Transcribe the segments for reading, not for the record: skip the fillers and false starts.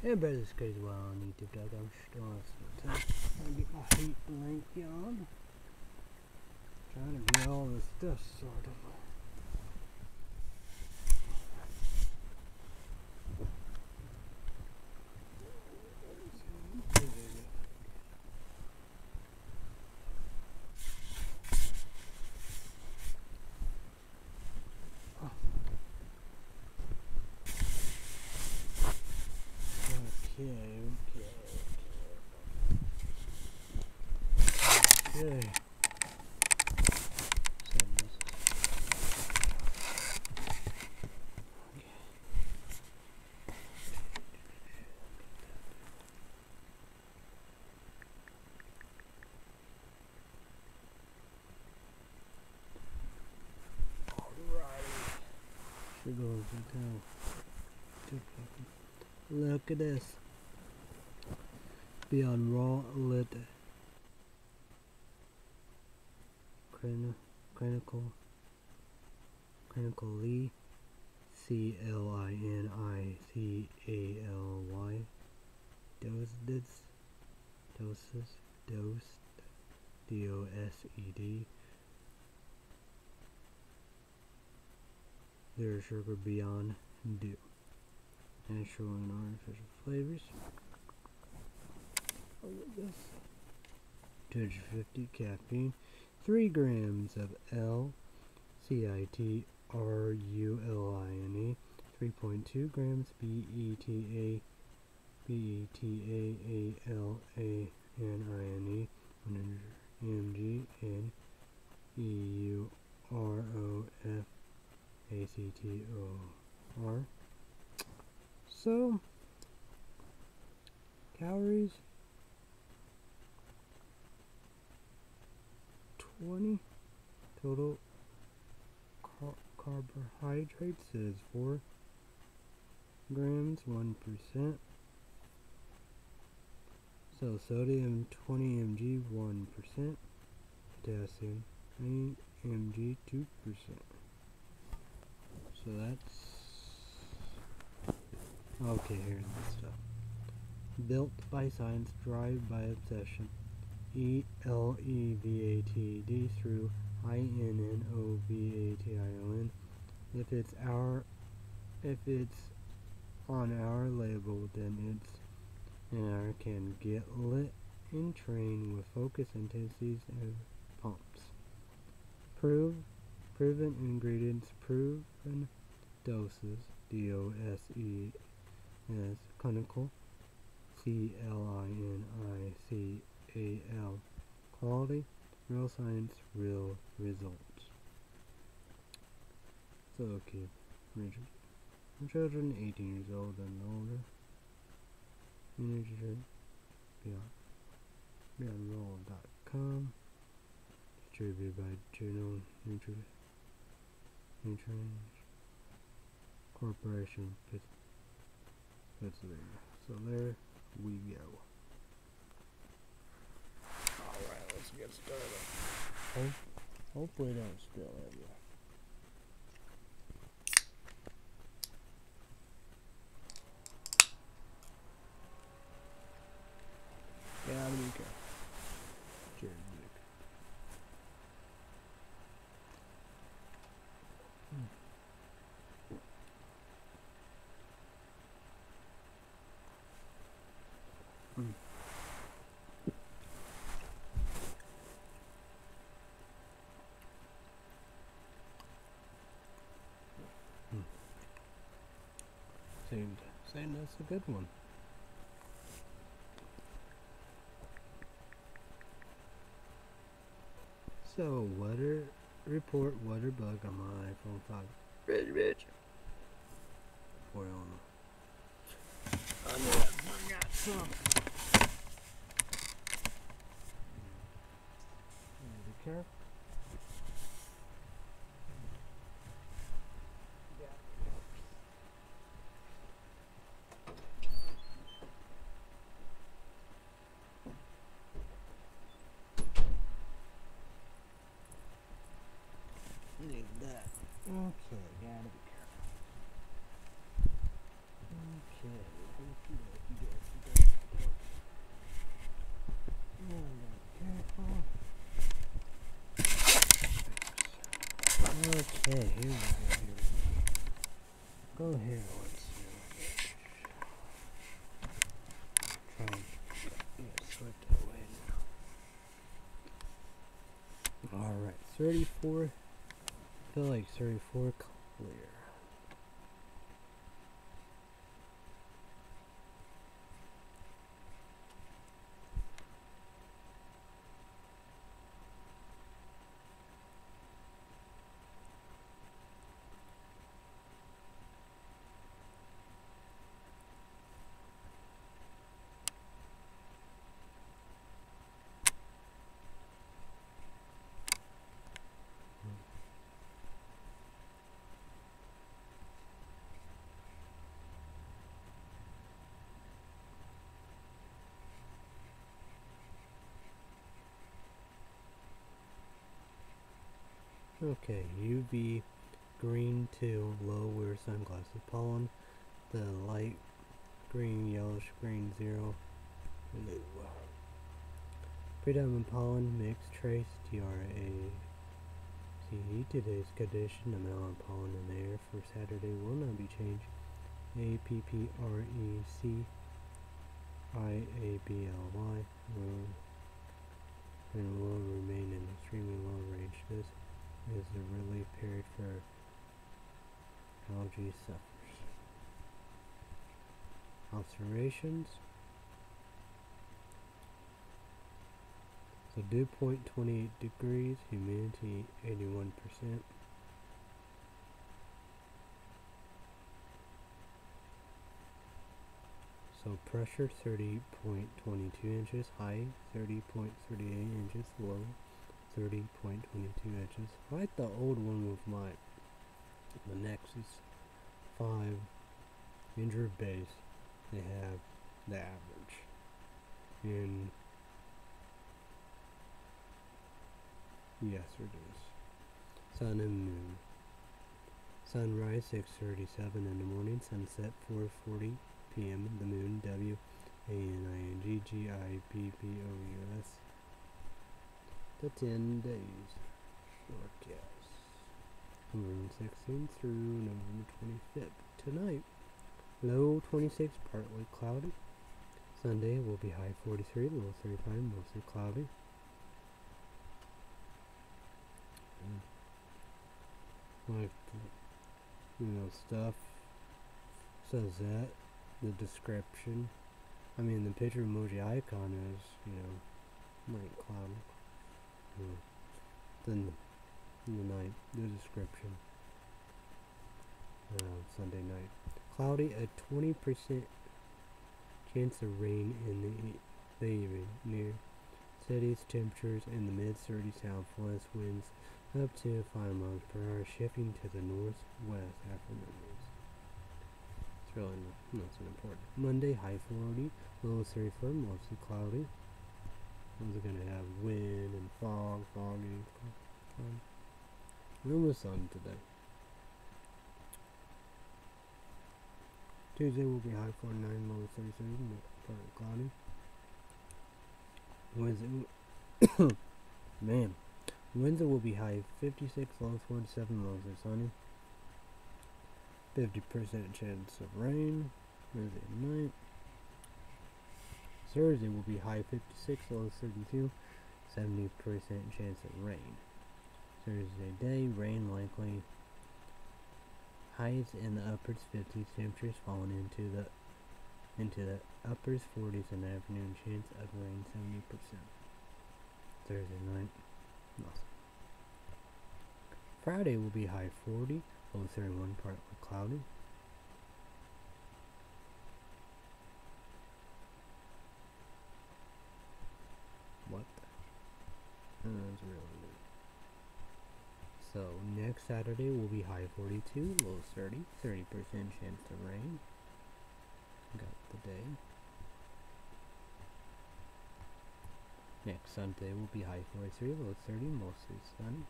Everybody that's crazy while on YouTube, dog. I'm still on some time. Trying to get my feet lengthy on. Trying to get all this stuff sorted. Okay. Should go over to look at this. Beyond raw lit clinically CLINICALY doses DOSED. There's sugar beyond due. Natural and artificial flavors. Oh, look at this. 250 caffeine. 3 grams of L-citrulline. 3.2 grams BETAALANINE. 100 mg and EUROFACTOR. So, calories 20. Total carbohydrates is 4 grams, 1%. So sodium 20 mg, 1%. Potassium 20 mg, 2%. So that's okay. Here's the stuff. Built by science, drive by obsession. ELEVATD through INNOVATION. If it's on our label, then it's in our can. Get lit and train with focus intensities and pumps. Proven ingredients, proven doses. DOSES clinical. CLINICAL. Quality, real science, real results. So, okay, children 18 years old and older. Energy drink, beyondroll.com. Distributed by General Nutrients Corporation, Pennsylvania. So there we go. Alright, let's get started. Hopefully I don't spill everywhere. Yeah, I'm okay. Cheers, Nick. Saying that's a good one. So, weather report, weather bug on my iPhone 5. Bitch. Boy, I know I got some. Be careful. Need that. Okay, gotta be careful. Okay, Okay, here we go. Go here, let's see. Try and swipe that way now. Alright, 34. I feel like 34 clear. Okay, UV green 2, low wear sunglasses. Pollen, the light green, yellowish green 0, blue. Predominant pollen, mixed trace, TRACE. Today's condition, amount of pollen in the air for Saturday will not be changed. APPRECIABLY and will remain in extremely low range. This is the relief period for algae sufferers. Observations. So dew point 28 degrees, humidity 81%. So pressure 30.22 inches, high 30.38 inches, low 30.22 inches. I like the old one with the Nexus 5 injured base. They have the average. And yes, it is. Sun and moon. Sunrise 6:37 in the morning. Sunset 4:40 p.m. The moon WANINGGIBBOUS. The 10 days forecast. November 16th through November 25th. Tonight, low 26, partly cloudy. Sunday will be high 43, low 35, mostly cloudy. Like, stuff says that. The description. I mean, the picture emoji icon is, light cloudy. Then the night, the description. Sunday night. Cloudy, a 20% chance of rain in the evening. Near cities, temperatures in the mid-30s, southwest winds up to 5 miles per hour, shifting to the northwest afternoons. It's really not so important. Monday, high 40, low 34, mostly cloudy. We're going to have wind and foggy. No sun today. Tuesday will be high 49, low 37, partly cloudy. Wednesday, man. Wednesday will be high 56, low 47, lows are sunny. 50% chance of rain. Thursday night. Thursday will be high 56, low 32, 70% chance of rain. Thursday day, rain likely. Highs in the uppers 50s, temperatures falling into the uppers 40s in the afternoon, chance of rain 70%. Thursday night, nothing. Friday will be high 40, low 31, partly cloudy. What the? That's really good. So next Saturday will be high 42, low 30, 30% chance of rain. Got the day. Next Sunday will be high 43, low 30, mostly sunny.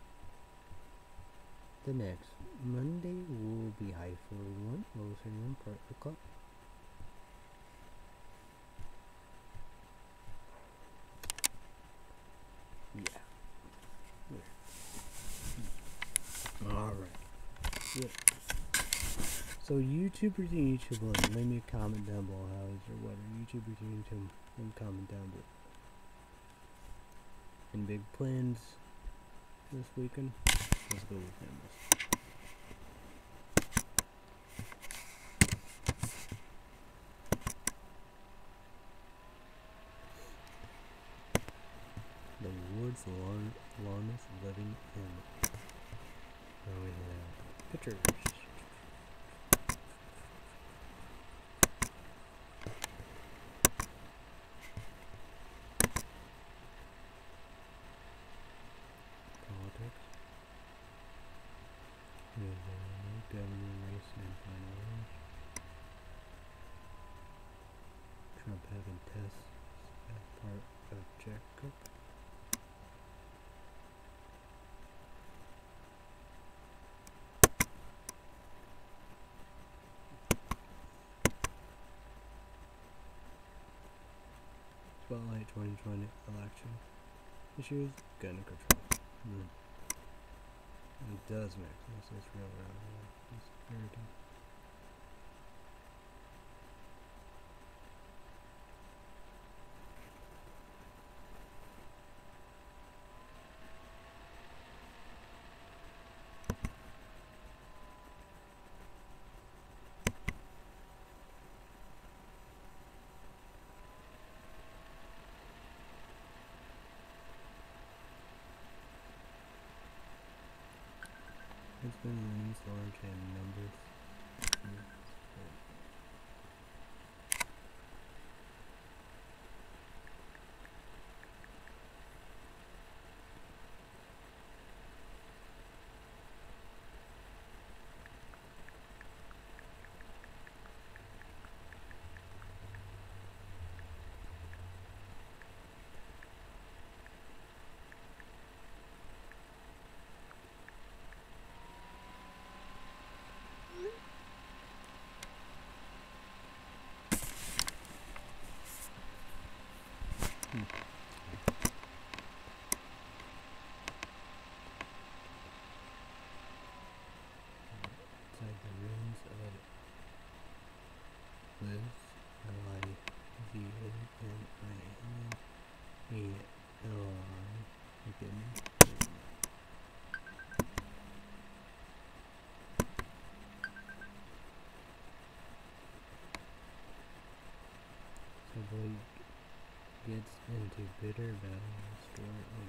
The next Monday will be high 41, low 31, partly cloudy. Yeah. Alright. So YouTubers and YouTubers, leave me a comment down below how is your weather. YouTubers and YouTubers, leave a comment down below. Any big plans this weekend? Let's go with them. The woods Lorna's living in. Now we have pictures. Politics. Governor race and finals. Trump having tests as part of checkup. Spotlight 2020 election issues, gun control. It does make sense. It's real around here. It's security. It's been released large and numbers. Inside the ruins of Liz, Livin-I-A-L-I. Again. So Blake gets into bitter battle with story of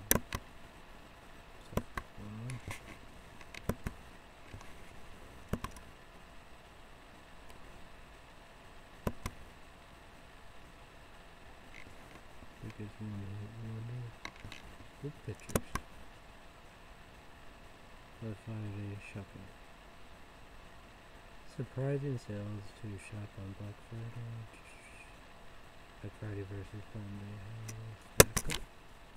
because we wonder good pictures. Let's find a shopping. Surprising sales to shop on Black Friday. Black Friday versus Monday. Stack up.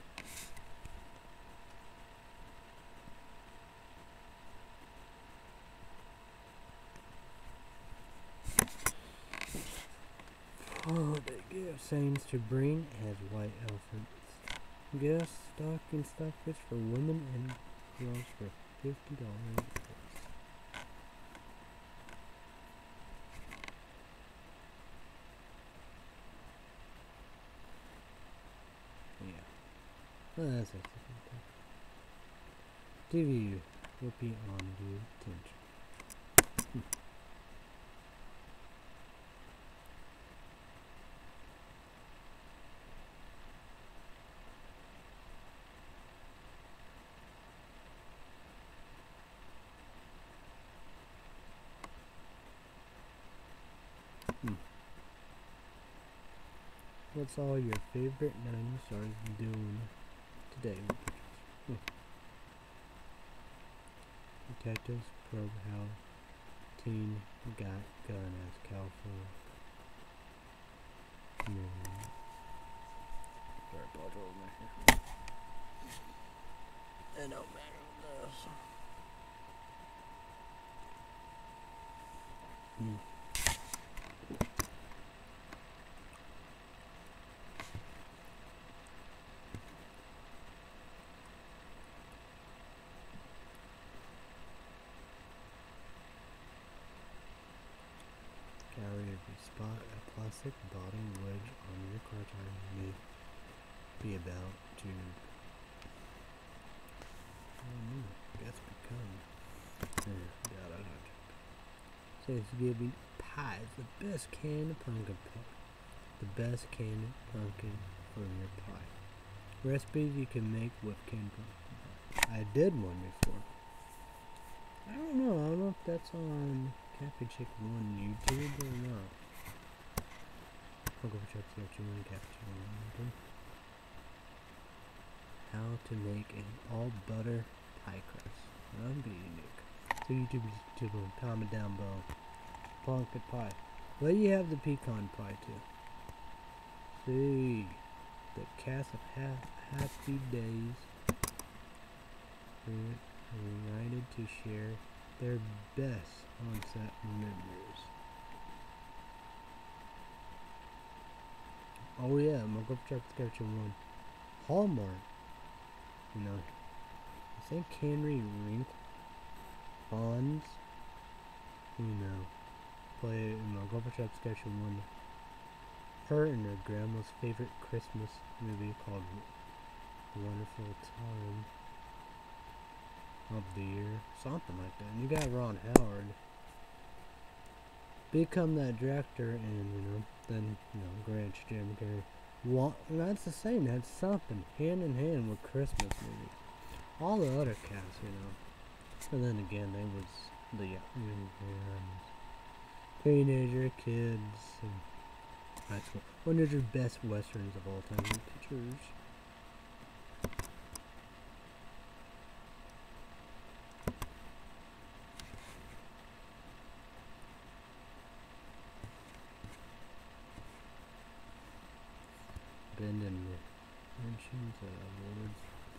Holiday gift signs to bring as white elephants. Gifts, stocking stuffers for women and girls for $50. Yeah. Well, that's actually good. TV will be on due attention. What's all your favorite 90s stars doing today? Detectives probe how teen got gun as California. Sorry, apologize over my hair. It don't matter with this. plastic bottom wedge on your car tire may be about to Thanksgiving pie is the best canned pumpkin pie. The best canned pumpkin for your pie. Recipes you can make with canned pumpkin pie. I did one before. I don't know if that's on Cafe Chick 1 YouTube or not. I'll go check out you on Cafe Chick 1. How to make an all butter pie crust. That'd be unique. So YouTube will comment down below. Pumpkin pie. Well, you have the pecan pie too. See, the cast of Happy Days united to share their best on-set memories. Oh yeah, I'm gonna go check the sketch one. Hallmark. You know, I think Henry Winkle Bonds. You know, play in my Go Check sketch one. Her and her grandma's favorite Christmas movie called Wonderful Time of the Year, something like that. And you got Ron Howard become that director, and then Grinch, Jim Carrey. That's the same. That's something hand in hand with Christmas movies. All the other casts, and then again, they was the teenager kids and high school. One of the best westerns of all time. Pictures. Been in mentions awards.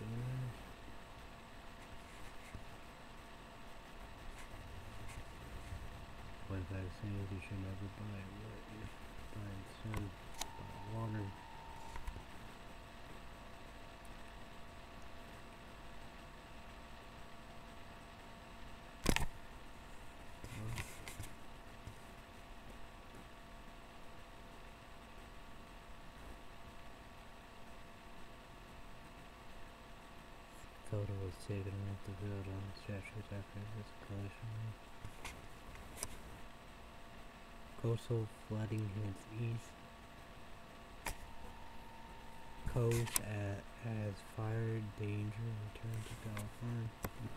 What if I say you should never buy it? Buy it soon. Buy water. Photo was taken off the building statues after this collision. Coastal flooding hits east coast as fire danger returned to California.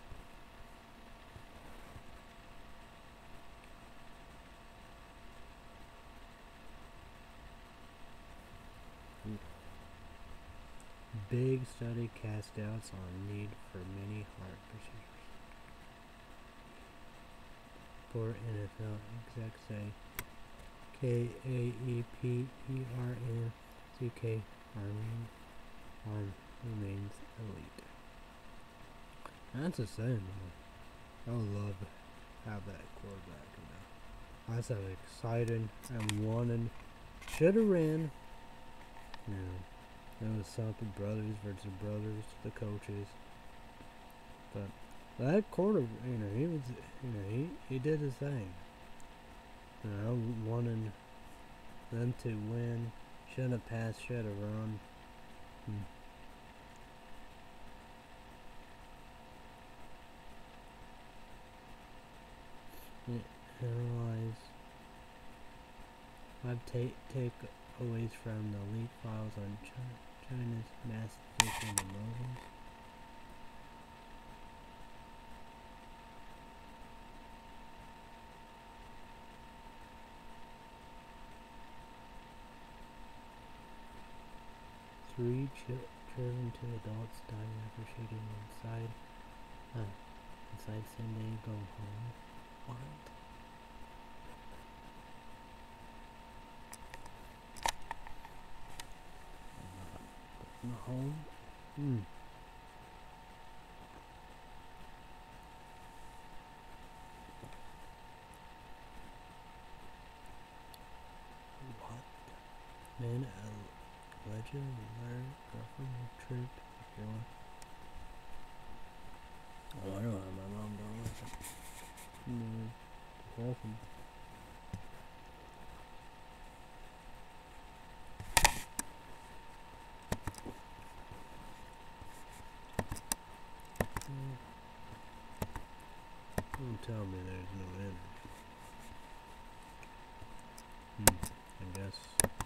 Big study cast doubts on need for many heart procedures. Poor NFL execs say KAEPERNCK arm remains elite. That's a shame. I would love to have that quarterback. That's so exciting and wanted. Should have ran. It was something brothers versus brothers, the coaches. But that quarter, he was, he did his thing. Wanting them to win. Should have passed, should have run. Analyze. I've takeaways from the leak files on China's mass taking emojis. Three children to adults dying after shooting inside San Diego home. What? In the home? What? Man, legend, girlfriend, trip, oh, I don't have my mom doing it. Girlfriend. tell me there's no energy. I guess.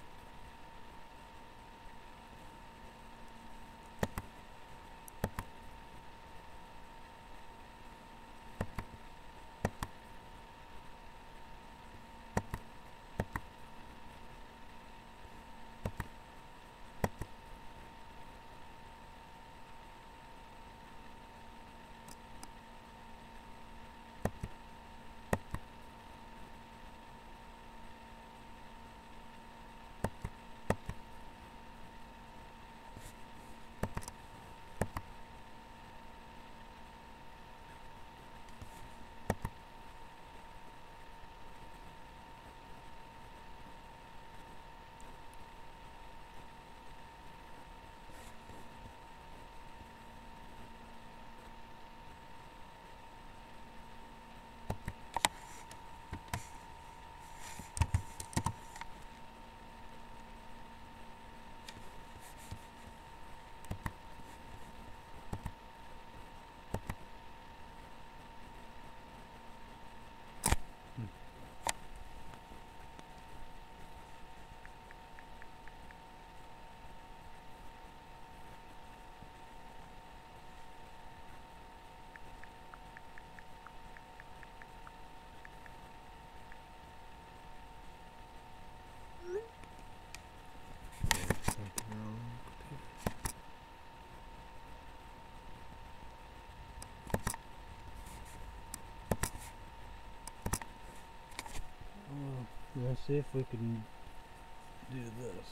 Let's see if we can do this.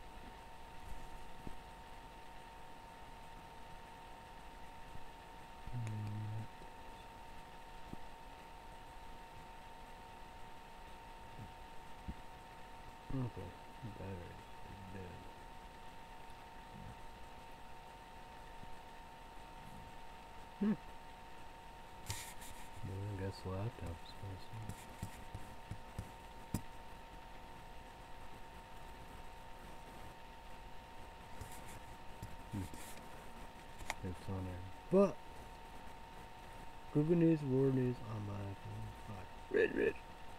Okay, battery is dead. Well, I guess the laptop is missing. It's on there. But Google News, World News on my iPhone 5. Red.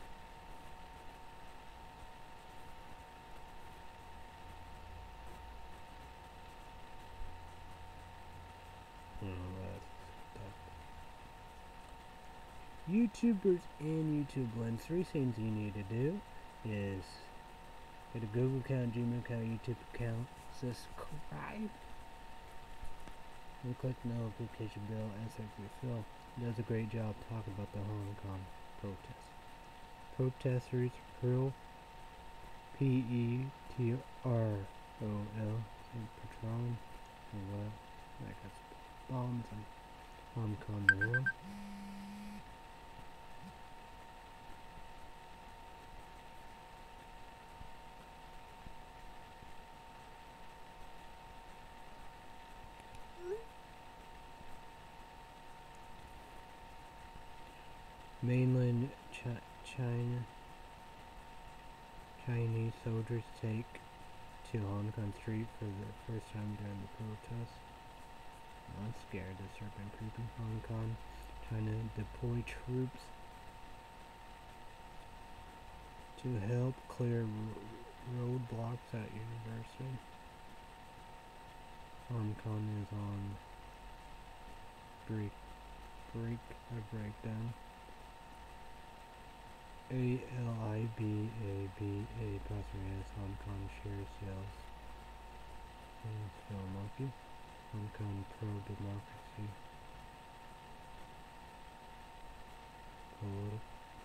YouTubers and YouTube Blends. 3 things you need to do is get a Google account, Gmail account, YouTube account, subscribe, and click the notification bell and Secretary Phil does a great job talking about the Hong Kong protests. Protesters hurl Petrol Patron and what? Like bombs in Hong Kong Mall. Mainland China, Chinese soldiers take to Hong Kong street for the first time during the protests. I'm scared to start creeping. Hong Kong, China deploy troops to help clear roadblocks at university. Hong Kong is on breakdown. ALIBABA Passenger Hong Kong share sales. Phil Monkey. Hong Kong pro-democracy. Political.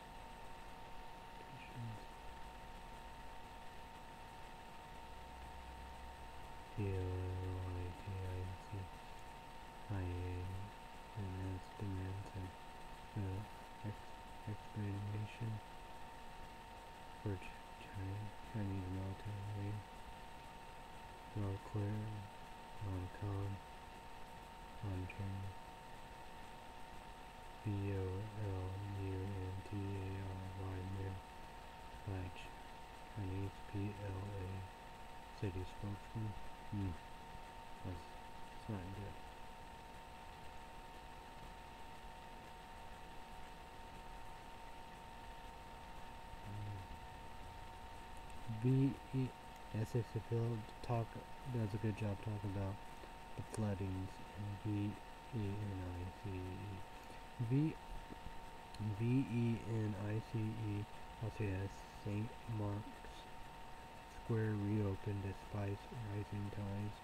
Demands and explanation for Chinese military well clear Hong Kong on China BOLUNTARY match Chinese PLA city spokesman. That's not good. V-E, Essex Appeal does a good job talking about the floodings in V-E-N-I-C-E. V-E-N-I-C-E also has St. Mark's Square reopened despite rising tides.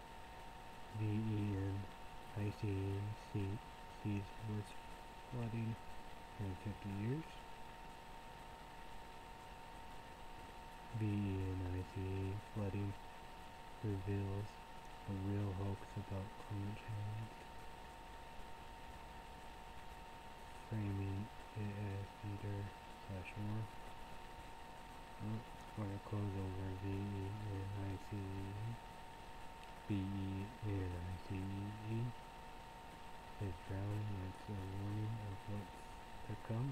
V-E-N-I-C-E sees worst flooding in 50 years. V-E-N-I-C-E flooding reveals a real hoax about climate change, framing it as either/or. When I close over V-E-N-I-C-E, V-E-N-I-C-E is drowning. It's a warning of what's to come.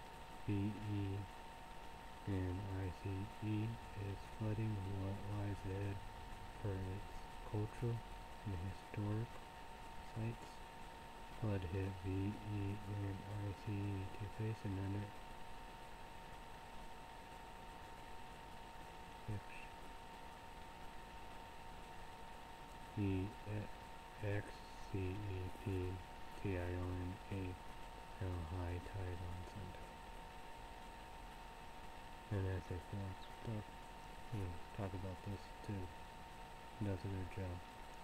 V-E-N-I-C-E is flooding what lies ahead for its cultural and historic sites. Flood hit V-E-N-I-C-E to face another E-X-C-E-P-T-I-O-N-A high tide on Sunday. And as I talk about this too, does a good job.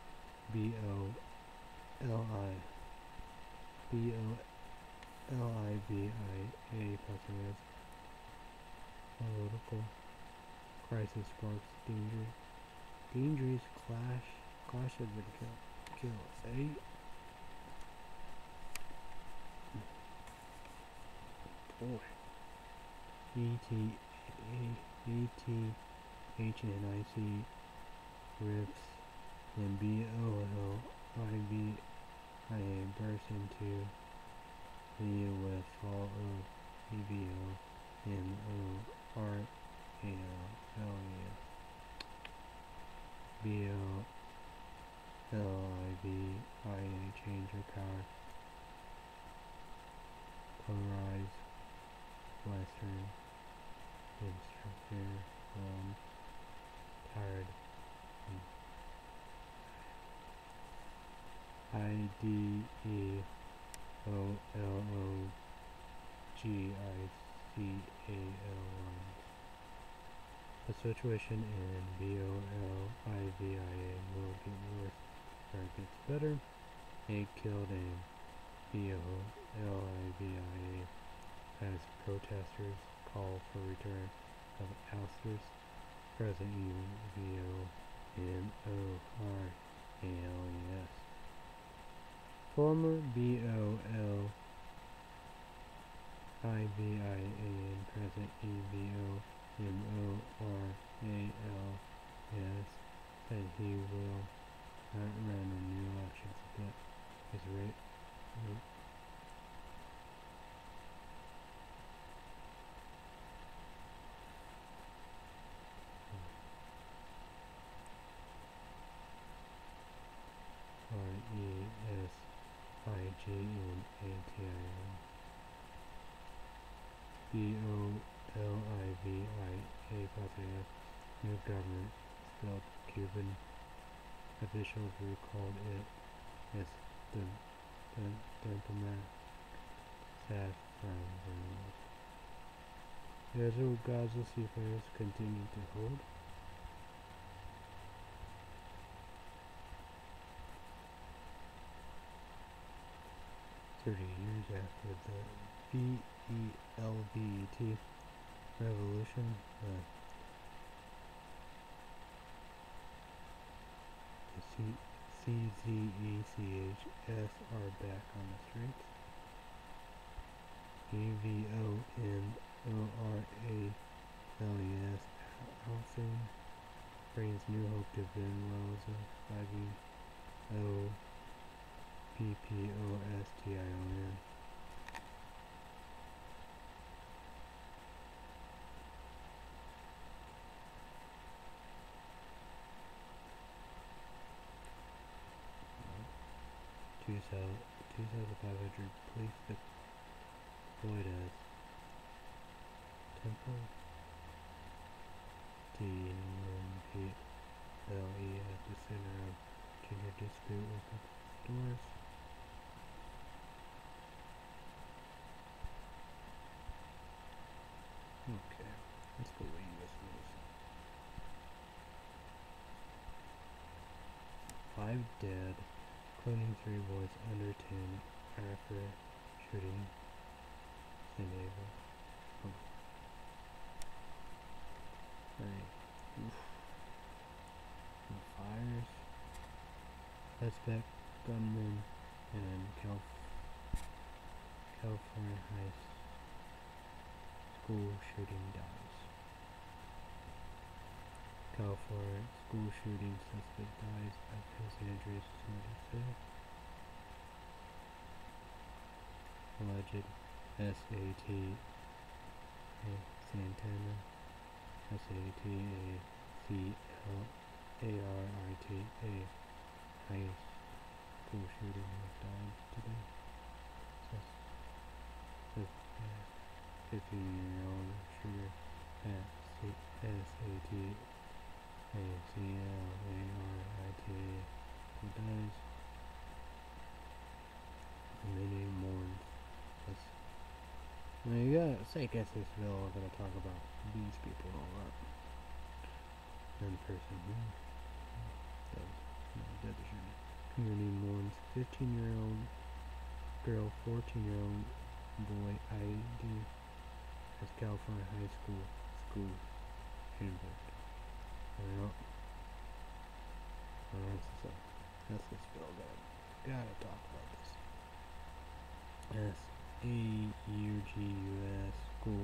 B-O-L-I-V-I-A plus political crisis sparks dangerous clash has been killed 8 boy E-T-H-N-I-C rips and B-O-L-I-V-I-A burst into the U.S. fall of E-V-O-M-O-R-A-L-L-E-S B-O-L-I-V-I-A change of power polarized Western hemisphere tired I-D-E-O-L-O-G-I-C-A-L The situation in B-O-L-I-V-I-A will get worse or it gets better. 8 killed in B-O-L-I-V-I-A as protesters call for return of ousters. President U-V-O-M-O-R-A-L-E-S Former B-O-L-I-V-I-A President E-V-O-M-O-R-A-L-E-S said he will not run in new elections but is right. R-E-S-I-G-N-A-T-I-N B-O-L-I-V-I-A Bosnia new government spelled Cuban officials recalled it as the diplomat staff from the Israel Gaza ceasefires continue to hold. 30 years after the VELVET revolution, the CZECHS are back on the streets. EVOMORALES housing brings new hope to Venezuela, flagging OPPOSTION. $2,500 police deployed as CMPLE at the center of junior dispute with the stores. Okay, let's go read this news. 5 dead, including 3 boys under 10 after shooting San Diego. Oh. Oof. Fires. Suspect gunman and California high school shooting dies. California school shooting suspect dies at Los Angeles, alleged SAT Santana SATACLARITA high school shooting has died today. 15-year-old shooter at SATACLARITA who dies. Many mourns. Now you gotta say, guess this video we're gonna talk about these people and all that. One person did the shooting. Community mourns 15-year-old girl, 14-year-old boy ID as California high school shooting victim. That's this bill. Gotta talk about this. SAUGUS school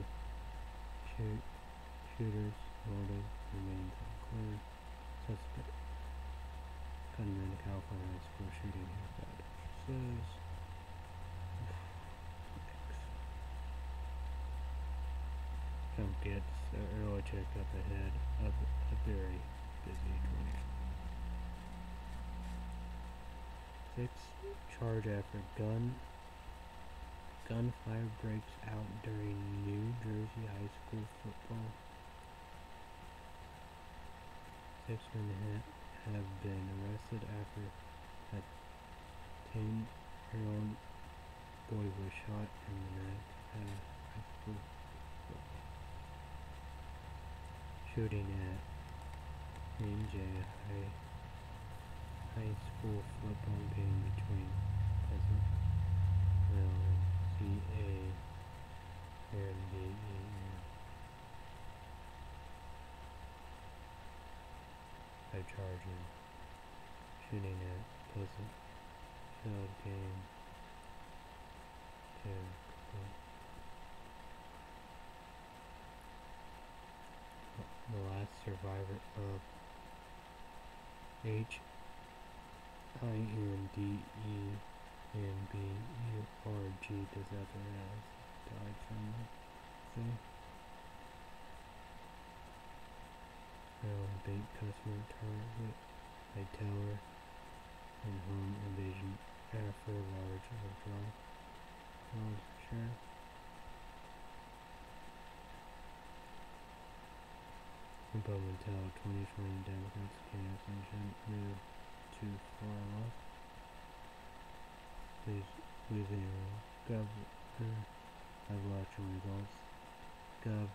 shooters motive remains unclear. Suspect gunman California high school shooting has died. Says Trump gets early checkup ahead of a very busy 20. 6 charge after gunfire breaks out during New Jersey high school football. 6 men have been arrested after a 10-year-old boy was shot in the neck at a high school football shooting at NJ High school football game between Pleasantville and CA and DEN. By charging shooting at Pleasantville game 10. The last survivor of HINDENBURG disaster has died from the thing. Bait customer target by tower and home invasion after large withdrawal. Sure. Republican tell 2020 Democrats can't move too far left. Louisiana governor of election results. Gov.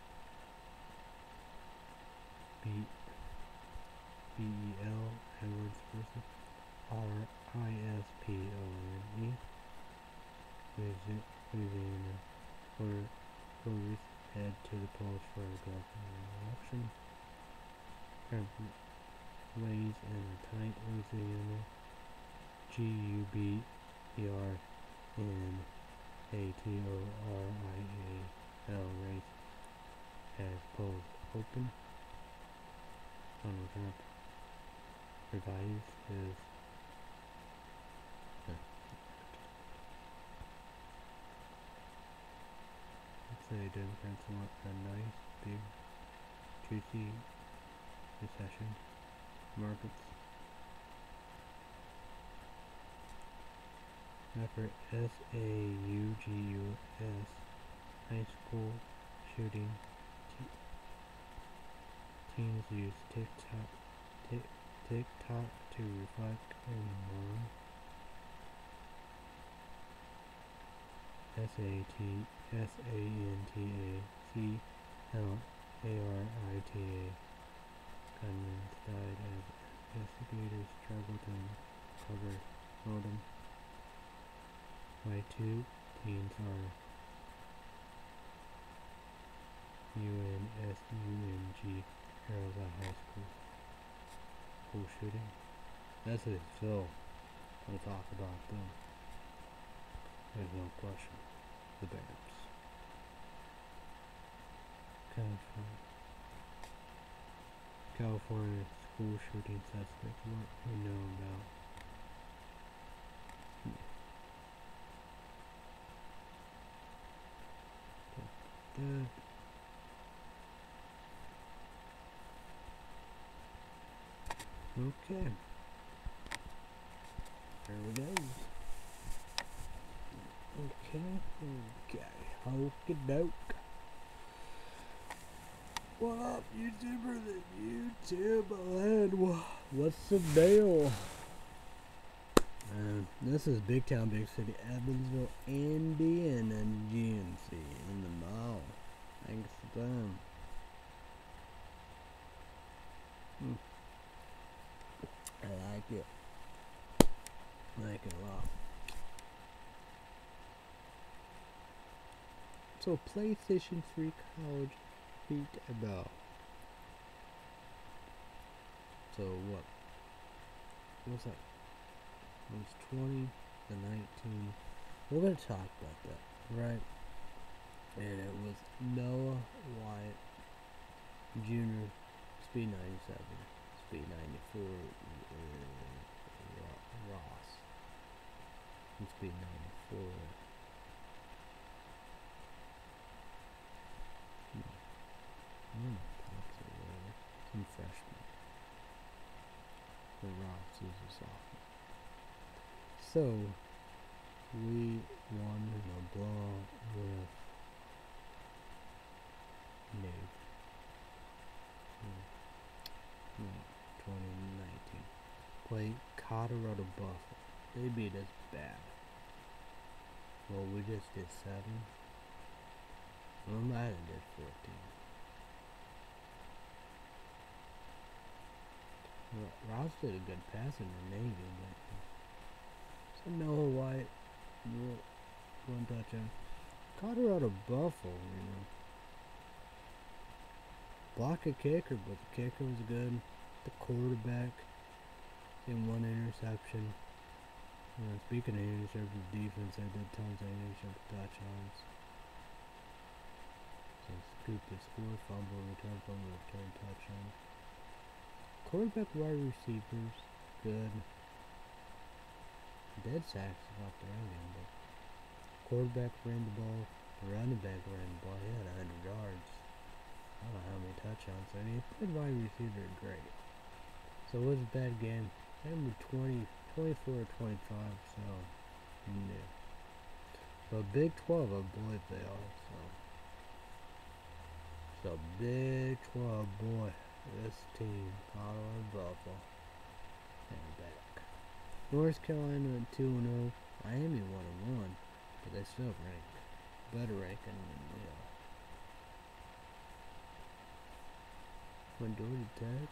BEL Edwards versus RISPONE. Louisiana voters head to the polls for a governor election. Ways in a tight Louisiana GUBERNATORIAL race as polls open. Donald Trump revives his let's say Democrats want a nice, big, juicy recession markets. After SAUGUS high school shooting, Teens use TikTok to reflect and learn. SANTACLARITA. Gunmen died as investigators struggled to uncover modem. Why two teens are UNSUNG Harrogate High School shooting. That's it. So we'll talk about them. There's no question. The Bears. California school shooting suspect. What we know about. Okay. There we go. Okay. Okie doke. What up, YouTubers and YouTube land? What's the deal? This is Big Town, Big City, Evansville, Indiana, and GNC in the mall. Thanks to them. I like it. I like it a lot. So PlayStation 3 College beat about. So what? What's that? It was 20 to 19. We're gonna talk about that, right? And it was Noah Wyatt Jr. Speed 97, Speed 94, Ross, and Speed 94. Some freshmen. The Ross is a sophomore. So we won in a blowout with Nave. 2019. Played Colorado Buffalo. They beat us bad. Well, we just did 7. Well, Madden did 14. Ross did a good pass in the Navy, but so Noah White, one touchdown. Colorado Buffalo, you know. Block a kicker, but the kicker was good. The quarterback in 1 interception. Speaking of interceptions, defense, I did tons of interception touchdowns. So Scoop is 4, fumble, return, touchdown. Quarterback, wide receivers, good. Dead sacks about the running, but quarterback ran the ball, the running back ran the ball. He had 100 yards. I don't know how many touchdowns. I mean, he played wide receiver great. So it was a bad game. They were 24 or 25, so yeah. But Big 12, I believe they are. So Big 12, boy, this team, Colorado Buffalo, and back. North Carolina 2-0, Miami 1-1, but they still rank better ranking than when Georgia Tech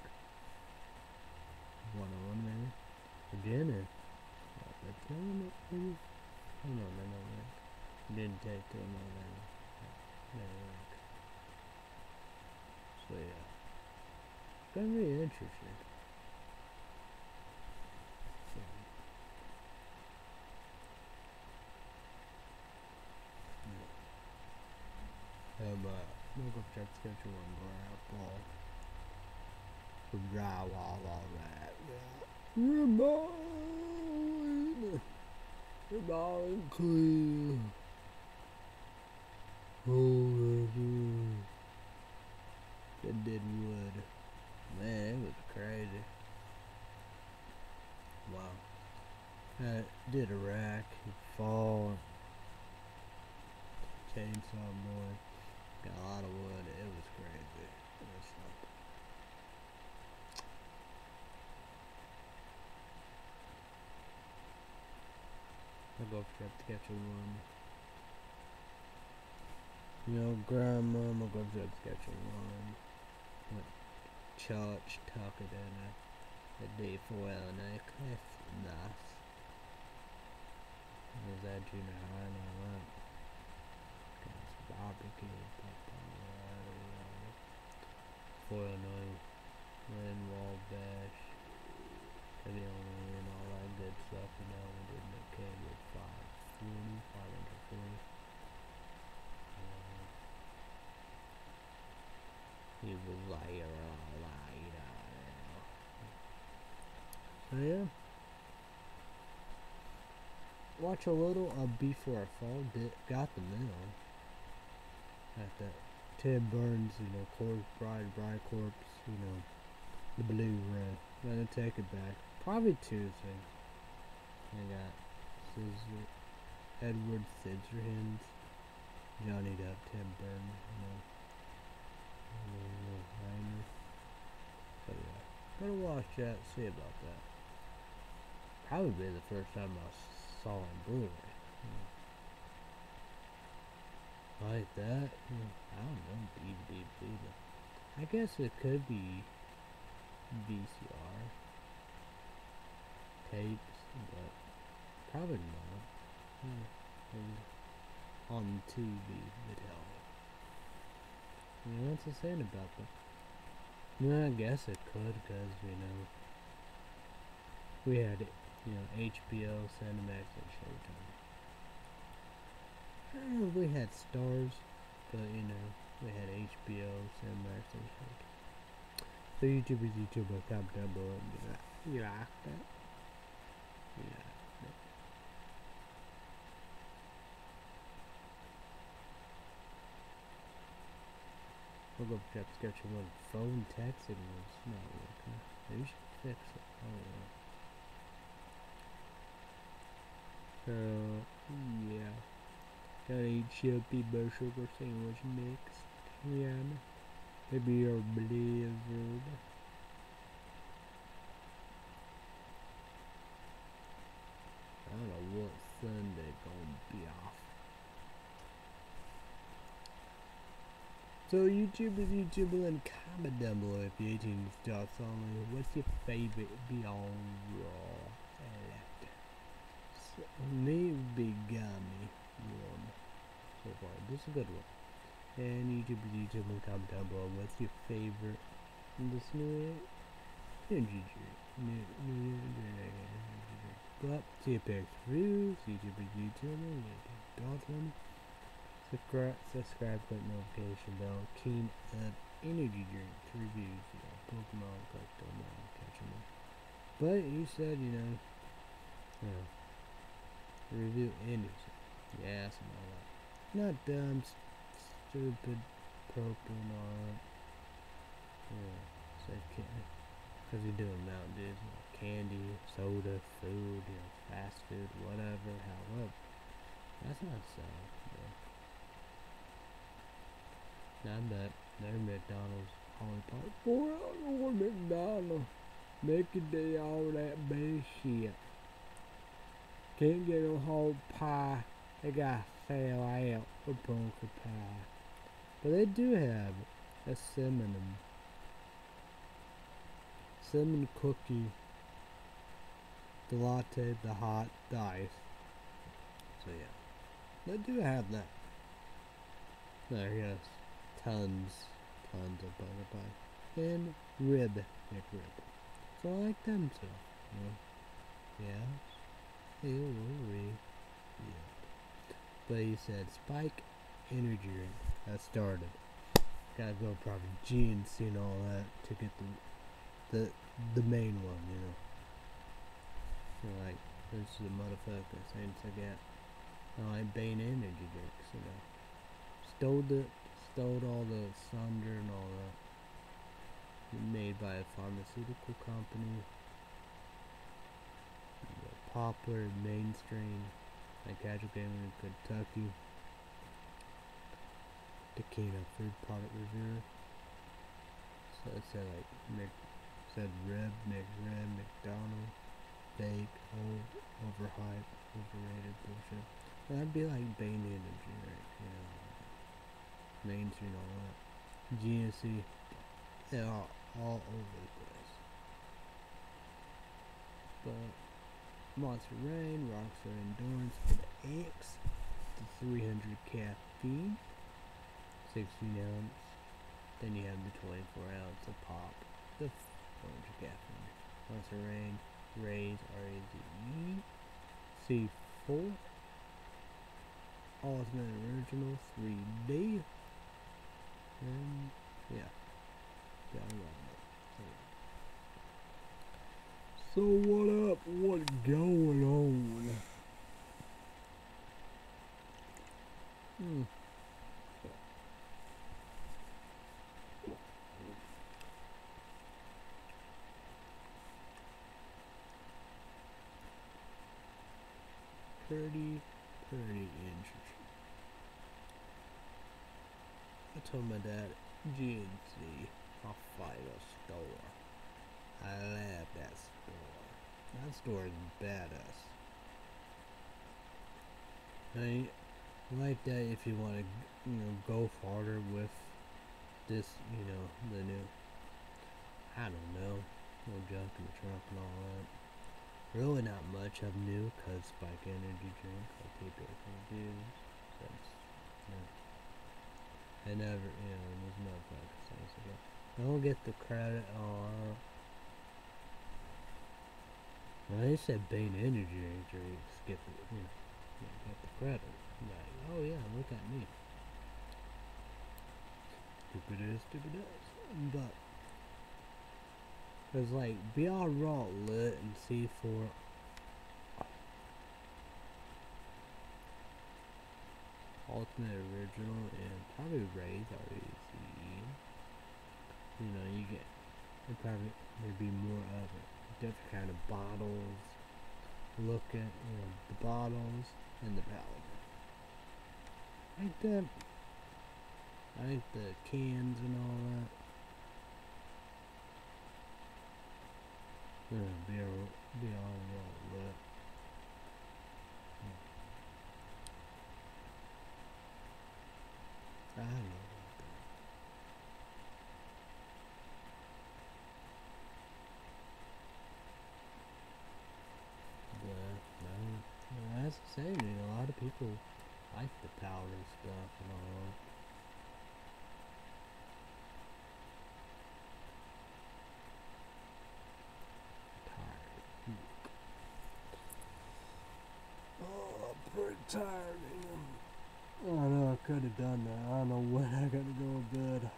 1-1 maybe. Virginia, that's not maybe. Oh no, they don't rank. Didn't take them on that rank. So yeah, it's gonna be interesting. Look up check schedule and grab ball. Drywall, all that. Reballing clear. Oh, that did wood. Man, it was crazy. Wow. That did a rack, fall. Chainsaw boy. Got a lot of wood. It was crazy. go for Saskatchewan. You know, grandma, I'm gonna go for Saskatchewan. What church talking in a day for well, and I cliff nice. Was that junior high and all that? Got barbecue, pepperoni, 409, Lynn Wabash, heavy on and all that good stuff. You know, we did McCabe with 540, 540. He was like, so yeah. Watch a little of Before I Fall. Got the mill. Got that Ted Burns, you know, Corpse Bride Corpse, you know, the Blu-ray. Gonna take it back. Probably Tuesday. I got Edward Scissorhands, Johnny Depp, Ted Burns, you know. So yeah, gotta watch that, see about that. Probably the first time I saw it on Blu-ray. Like that, I don't know, DVD, but I guess it could be VCR tapes, but probably not. On TV, they tell me. You know, what's it saying about that? Yeah, I guess it could, because, you know, we had, you know, HBO, Cinemax, and Showtime. I don't know if we had Stars, but, you know, we had HBO, Cinemax, and Showtime. So YouTubers, comment down below and be like, you like that? Yeah. We'll go check Saskatchewan phone text signals not working. Maybe we should fix it. I don't know. So yeah. Gotta eat chili butter sugar sandwich next. Yeah. Maybe your blizzard. I don't know what Sunday gonna be off. So YouTube, and comment down below if you're 18 starts only. What's your favorite Beyond Raw? So, me Big Gummy one so far. This is a good one. And YouTube, and comment down below. What's your favorite? This new energy drink. But see your picks reviews. YouTube, and Gotham. Subscribe, click notification bell. Keen up energy drinks reviews. You know, Pokemon, Pokemon, catch 'em all. But he said, you know, review anything. Yes, and all that. Not dumb, stupid, Pokemon. Yeah, so because you're doing Mountain Dew, you know, candy, soda, food, you know, fast food, whatever, however. That's not so. I bet their McDonald's only part. Boy, I don't know McDonald's. Making day all that bullshit. Can't get a whole pie. They got sell out for pumpkin pie. But they do have a cinnamon cookie, the latte, the hot, the ice. So yeah, they do have that. There, yes. Tons of butter pie. And rib McRib. So I like them too. You know? Yes. Yeah. But he said Spike energy drink. That started. Gotta go probably GNC and all that to get the main one, you know. So like this is the motherfucker saying to get Bane energy drinks, you know. Stole all the Sunder and all that. Made by a pharmaceutical company. Popular, mainstream, like casual gaming in Kentucky. Takina food product reviewer. So it said like McRib, McDonald's. fake, overhyped, overrated bullshit. That'd be like Bane Energy, right? You know, mainstream all that. GNC, they're all over the place. But Monster Rain, Rockstar Endurance for the X, the 300 caffeine, 16 ounce. Then you have the 24 ounce of pop, the 400 caffeine. Monster Rain, Raze, R-A-Z-E, C4, Ultimate Original 3D, and yeah, I love that. So what up? What's going on? 30 inches. I told my dad, GNC, I'll fight a store. I love that store. That store is badass. I like that if you want to, go farther with this, the new, I don't know, little junk in the trunk and all that. Really not much of new, cause Spike Energy drink, like people can do. I never, there's no focus. I don't get the credit on. When they said Bane Energy drinks, get the credit. Like, oh yeah, look at me. Stupid ass. But there's like Beyond Raw Lit and C4. Ultimate Original and probably Raze, R-A-Z-E. You get probably maybe more of it. Different kind of bottles. Look at the bottles and the palette. I like the cans and all that. Beyond Raw Lit. I don't know about that. But that's the same. A lot of people like the powder stuff and all that. Oh, I'm pretty tired. I know I could have done that. I don't know when I gotta go to bed.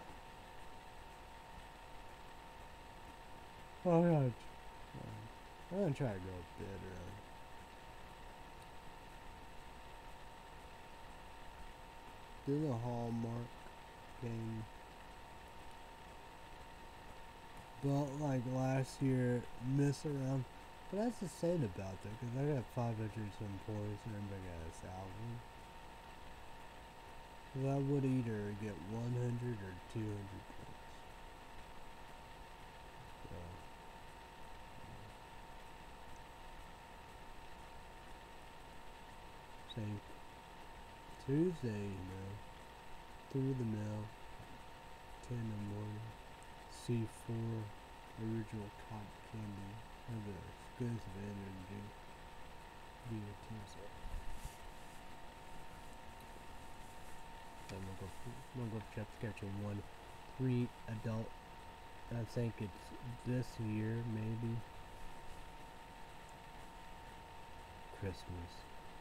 I'm gonna try to go to bed early. Do the Hallmark thing. But like last year, miss around. But that's the same about that, because I got 500 some points and everybody got a 1,000. So I would either get 100 or 200 points. So, say Tuesday, through the mail, 10 in the morning, C4 original cotton candy of the exclusive energy via Tuesday. So I'm gonna go for chapter sketching 1, 3 adult. I think it's this year, maybe. Christmas.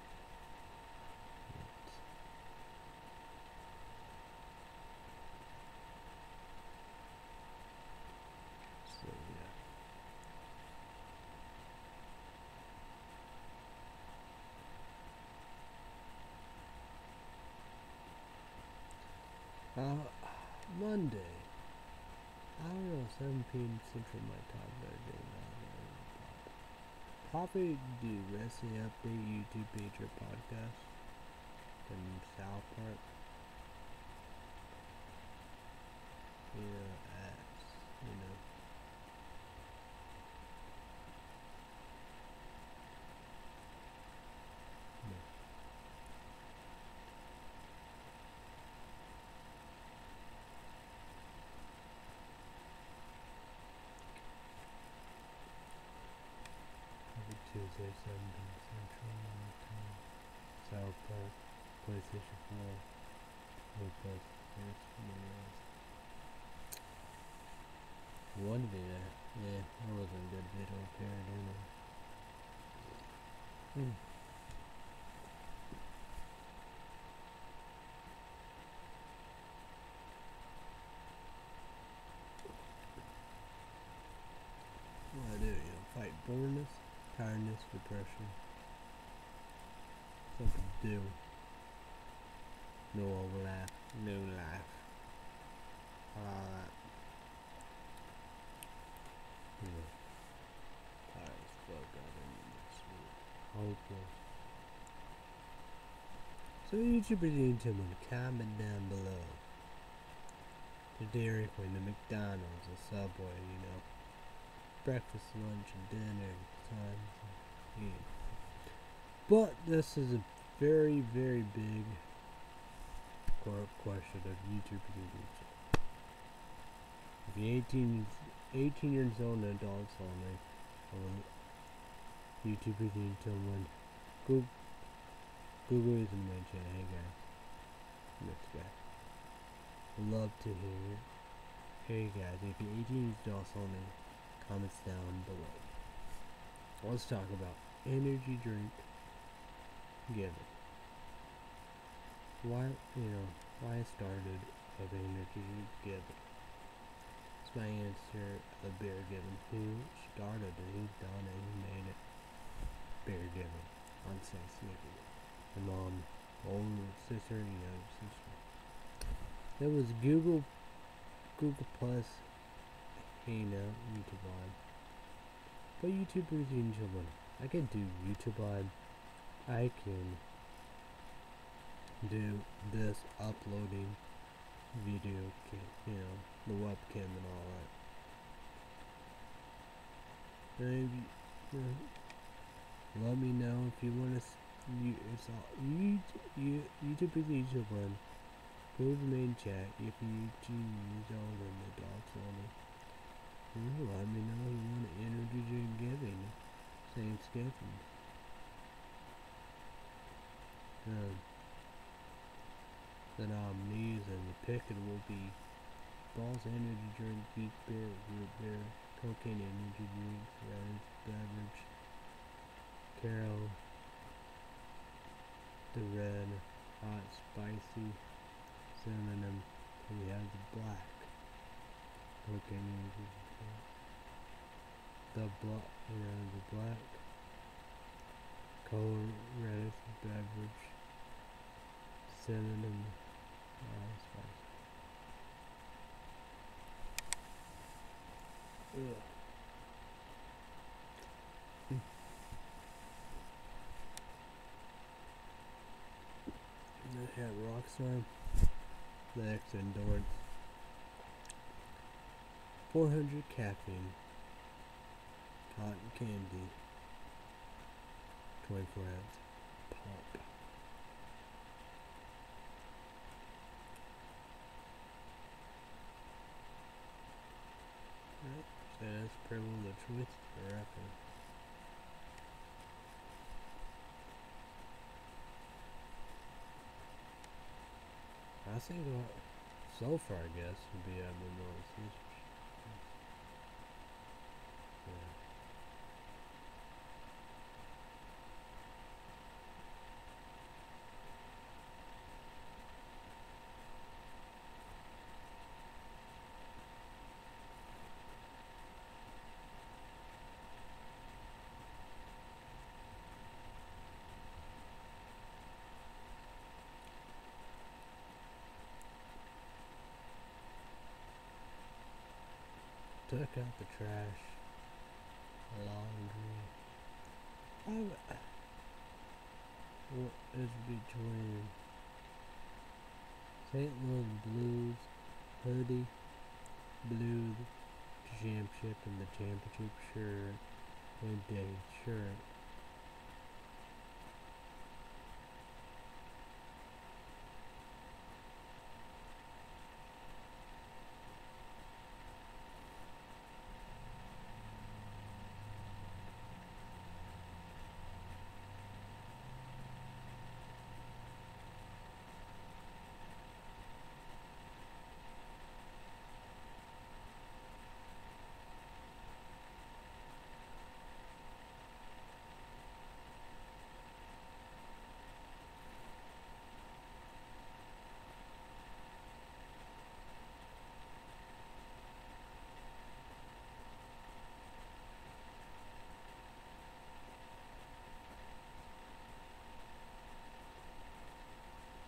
So yeah. Monday. I don't know, 7 p.m. Central my time. Probably do Wrestling Update YouTube page or podcast from South Park. Tuesday, 7 Central Time. South Park, PlayStation 4, Plus, yes, one video, yeah, that wasn't a good video period anyway. What I do, fight boredom, tiredness, depression. Something to do. No laugh, no life. Tired as fuck out of hopeless. So YouTubers need to comment down below. The Dairy Queen, the McDonald's, the Subway, breakfast, lunch, and dinner times. But this is a very, very big question of YouTubers. If you're 18 years old and adults only, YouTubers need to learn. Google is in my channel. Hey guys, next guy. Love to hear it. Hey guys, if you're 18 years old only, comments down below. Let's talk about energy drink giving. Why I started of energy drink giving. It's my answer of beer giving. Who started it? Who done it? Who made it? Beer giving on Thanksgiving. My mom, older sister, and younger sister. There was Google Plus, Hangout, YouTube Live. But YouTubers in children. I can do YouTube Live. I can do this uploading video, the webcam and all that. Maybe, let me know if you want to. YouTubers in children. Go to the main chat if you're 18 years old and adults only. Let me know you want to energy drink giving. Thanksgiving. The nominees and the picket will be Balls Energy Drink, Geek Beer, Root Beer, Cocaine Energy Drinks, Radish Beverage, Carol, the Red, Hot Spicy, Cinnamon, and we have the Black. Cocaine Energy Drink. The Black, Cold Radish Beverage, Cinnamon, Spicy. I have Rockstar, the X Endurance, 400 caffeine, cotton candy, 24-ounce pop. Right, so that's probably the choice, I reckon. I think so far, I guess, would be abnormal. Took out the trash, laundry. What is between St. Louis Blues, hoodie, blue championship, and the championship shirt, midday shirt.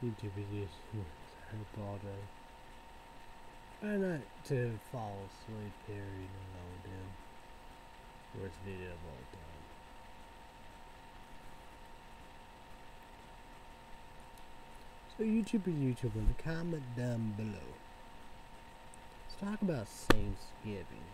YouTubers just up all day. Try not to fall asleep here, you know how we do. Worst video of all time. So YouTuber, comment down below. Let's talk about Thanksgiving,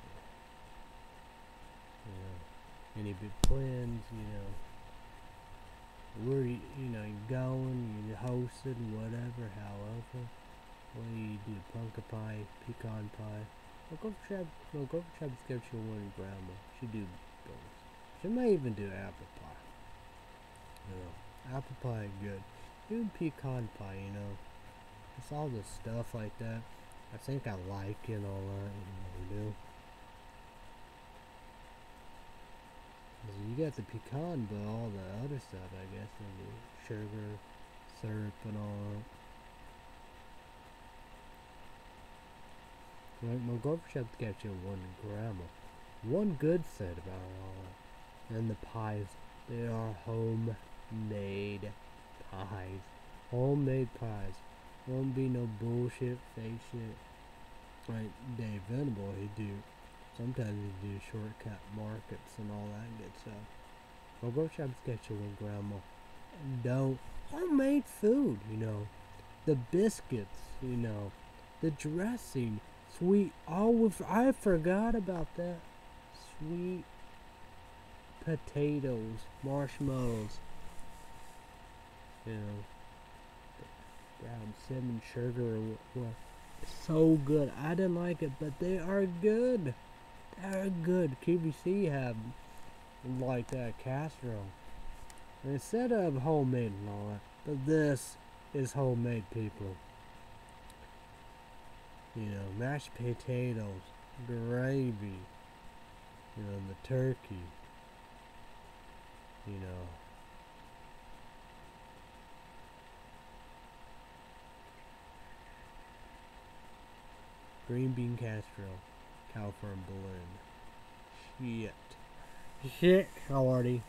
you know. Any big plans, you know. Where you know you're going, you're hosting, whatever, however. What do you do? Pumpkin pie, pecan pie. Go for Travis get your one grandma. She do both. She may even do apple pie. You know, apple pie is good. Even pecan pie, you know. It's all the stuff like that. I think I like it all that, you know, you got the pecan, but all the other stuff, I guess, like the sugar, syrup, and all that. Right, my girlfriend got you one grandma. One good thing about all that. And the pies, they are homemade pies. Homemade pies. Won't be no bullshit, fake shit. Like Dave Venable, he do. Sometimes they do shortcut markets and all that good stuff. Well, go shop sketchy with grandma. Don't homemade food, you know. The biscuits, you know. The dressing, sweet. Oh, I forgot about that. Sweet potatoes, marshmallows. You know, brown cinnamon sugar. What? So good. I didn't like it, but they are good. They're good. QVC have like that casserole. Instead of homemade and all that, but this is homemade, people. You know, mashed potatoes, gravy, you know, the turkey, you know. Green bean casserole, California balloon. Shit, Hardy.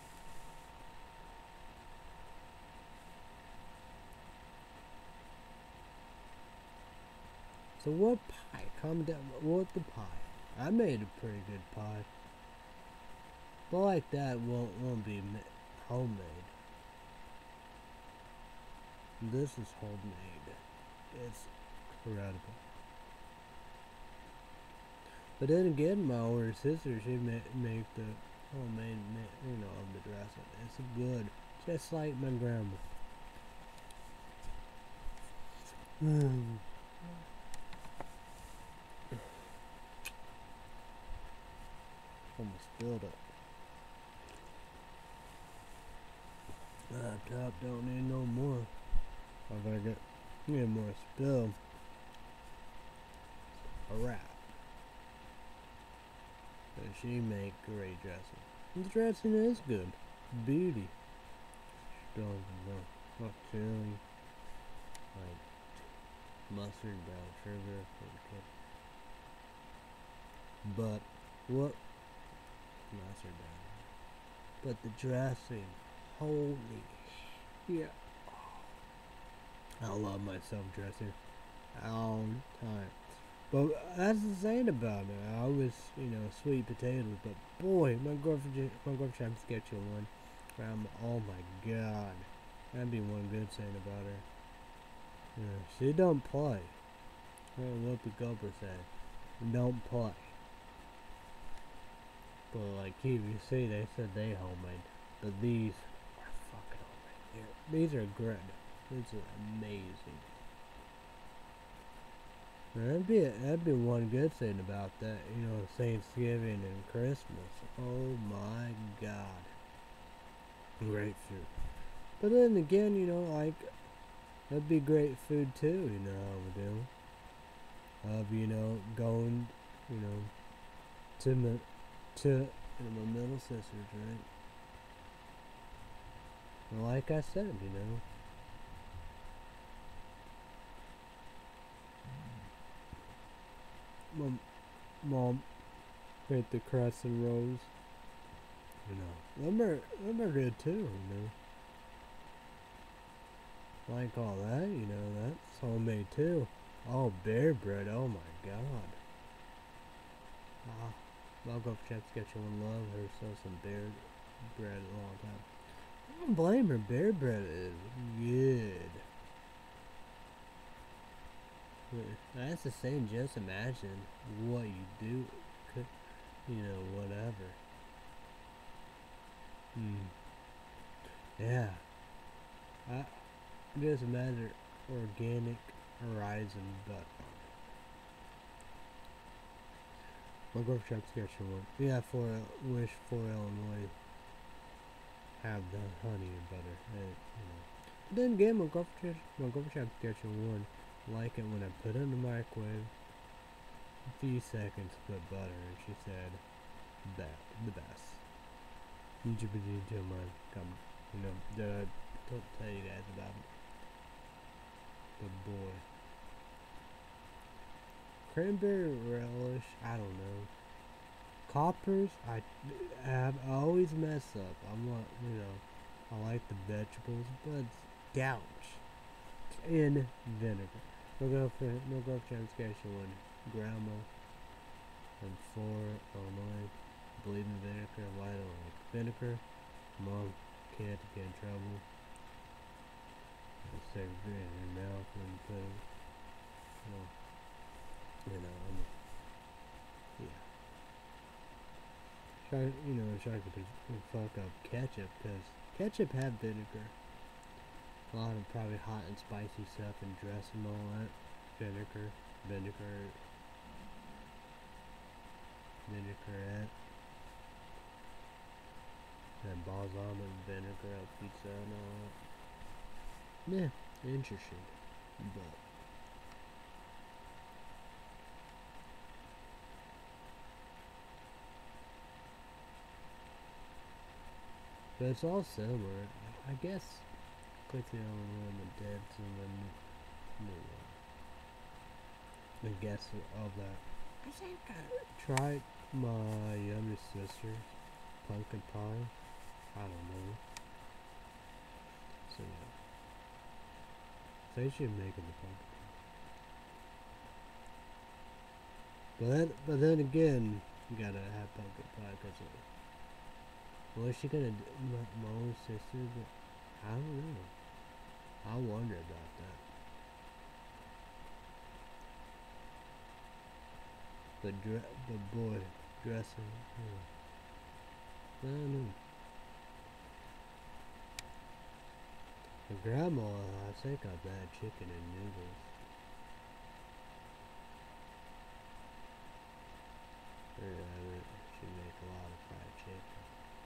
So what pie? Comment down. What the pie? I made a pretty good pie. But like that won't be homemade. This is homemade. It's incredible. But then again, my older sister, she make the homemade, you know, of the dressing. It's good, just like my grandma. Almost spilled it. Laptop don't need no more. I gotta get more spill. A wrap. And she make great dressing. And the dressing is good. Beauty. Strong enough. Not chili. Like mustard, brown sugar for the kid. But what? Mustard brown. But the dressing. Holy shit. I love myself dressing all the time. But that's the thing about it. I always, you know, sweet potatoes. But boy, my girlfriend tries to get you one. Oh my god, that'd be one good thing about her. Yeah, she don't play. What the Gopher said, don't play. But like QVC, they said they homemade. But these are fucking homemade. These are good. These are amazing. That'd be one good thing about that, you know, Thanksgiving and Christmas. Oh my god. Great food. But then again, you know, like, that'd be great food too, you know how we do. Of, you know, going, you know, to my middle sisters, right? And like I said, you know. Mom made the crescent rolls. You know, them are good too. You know, Like all that, you know, that's homemade too. Oh, bear bread, oh my god. Ah, I'll go for Chef's Kitchen and love herself some bear bread a long time. I don't blame her, bear bread is good. That's the same, just imagine what you do, you know, whatever. Yeah. I just imagine organic horizon, but I'll go for Chef's Kitchen one. Yeah, wish for Illinois have the honey and butter. You know. But then again, we'll go for Chef's Kitchen one. Like it when I put it in the microwave. A few seconds, put butter, and she said, "That the best." YouTube video mine. Come, you know, don't tell you guys about it. But boy, cranberry relish. I don't know. Coppers, I always mess up. I'm not, you know, I like the vegetables, but gouch in vinegar. We'll go for Transcation one. Grandma and 4 Illinois. Believe in vinegar. Why don't I like vinegar? Mom can't get in trouble. Say it in your mouth when you put it. Well, you know, yeah. Try to fuck up ketchup, because ketchup have vinegar. A lot of probably hot and spicy stuff and dressing and all that. Vinegar, vinaigrette, and balsamic vinegar, pizza and all that. Yeah, interesting, but it's all similar. I guess quickly on the deads and then the guess of that. I think I tried my younger sister's pumpkin pie. I don't know. So yeah. They should make it the pumpkin pie. But then again, you gotta have pumpkin pie because what is she gonna do? My own sister? I don't know. I wonder about that. But boy, dressing. I don't know. My grandma, I think I've had chicken and noodles. She make a lot of fried chicken.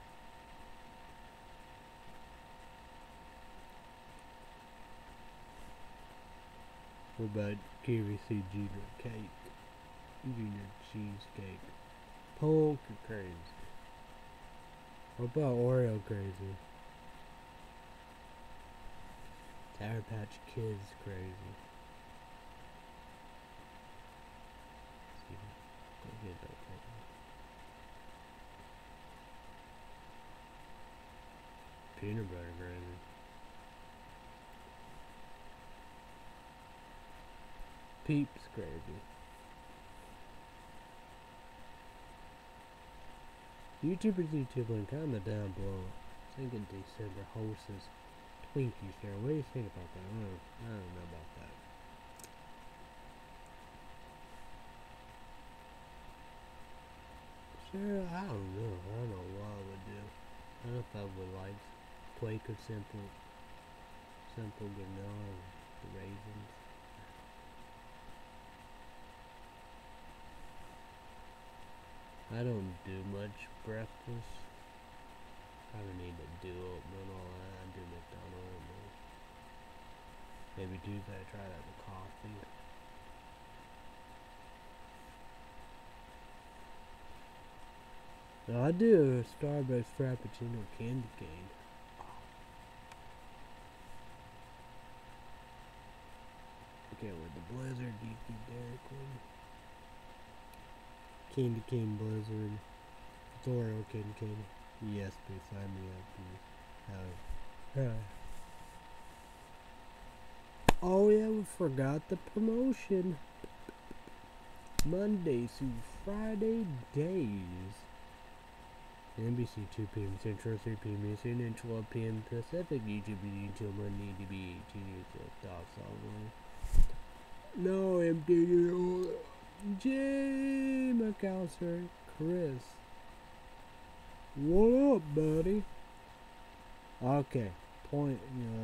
What about KVC Junior cake? Junior cheesecake. Pumpkin crazy. What about Oreo crazy? Sour Patch Kids crazy. Go get that thing. Peanut butter crazy. Peeps crazy. YouTubers, comment down below. Thinking December hosts Twinkies there. What do you think about that? I don't know about that. Sure, I don't know. I don't know what I would do. I don't know if I would like Quaker simple granola with raisins. I don't do much breakfast. I don't need to do oatmeal and all that. I do McDonald's oatmeal. Maybe Tuesday I try that with coffee. Now I do a Starbucks Frappuccino candy cane. Okay, with the Blizzard, DP Dairy Queen. Candy cane Blizzard. Oreo candy cane. Yes, please sign me up, please. Oh yeah, we forgot the promotion. Monday through Friday days. NBC 2 p.m. Central, 3 p.m. Eastern, and 12 p.m. Pacific. YouTube until Monday to be 18 years old. Dogs all the way. No, MD. Jay McAllister, Chris. What up, buddy? Okay, point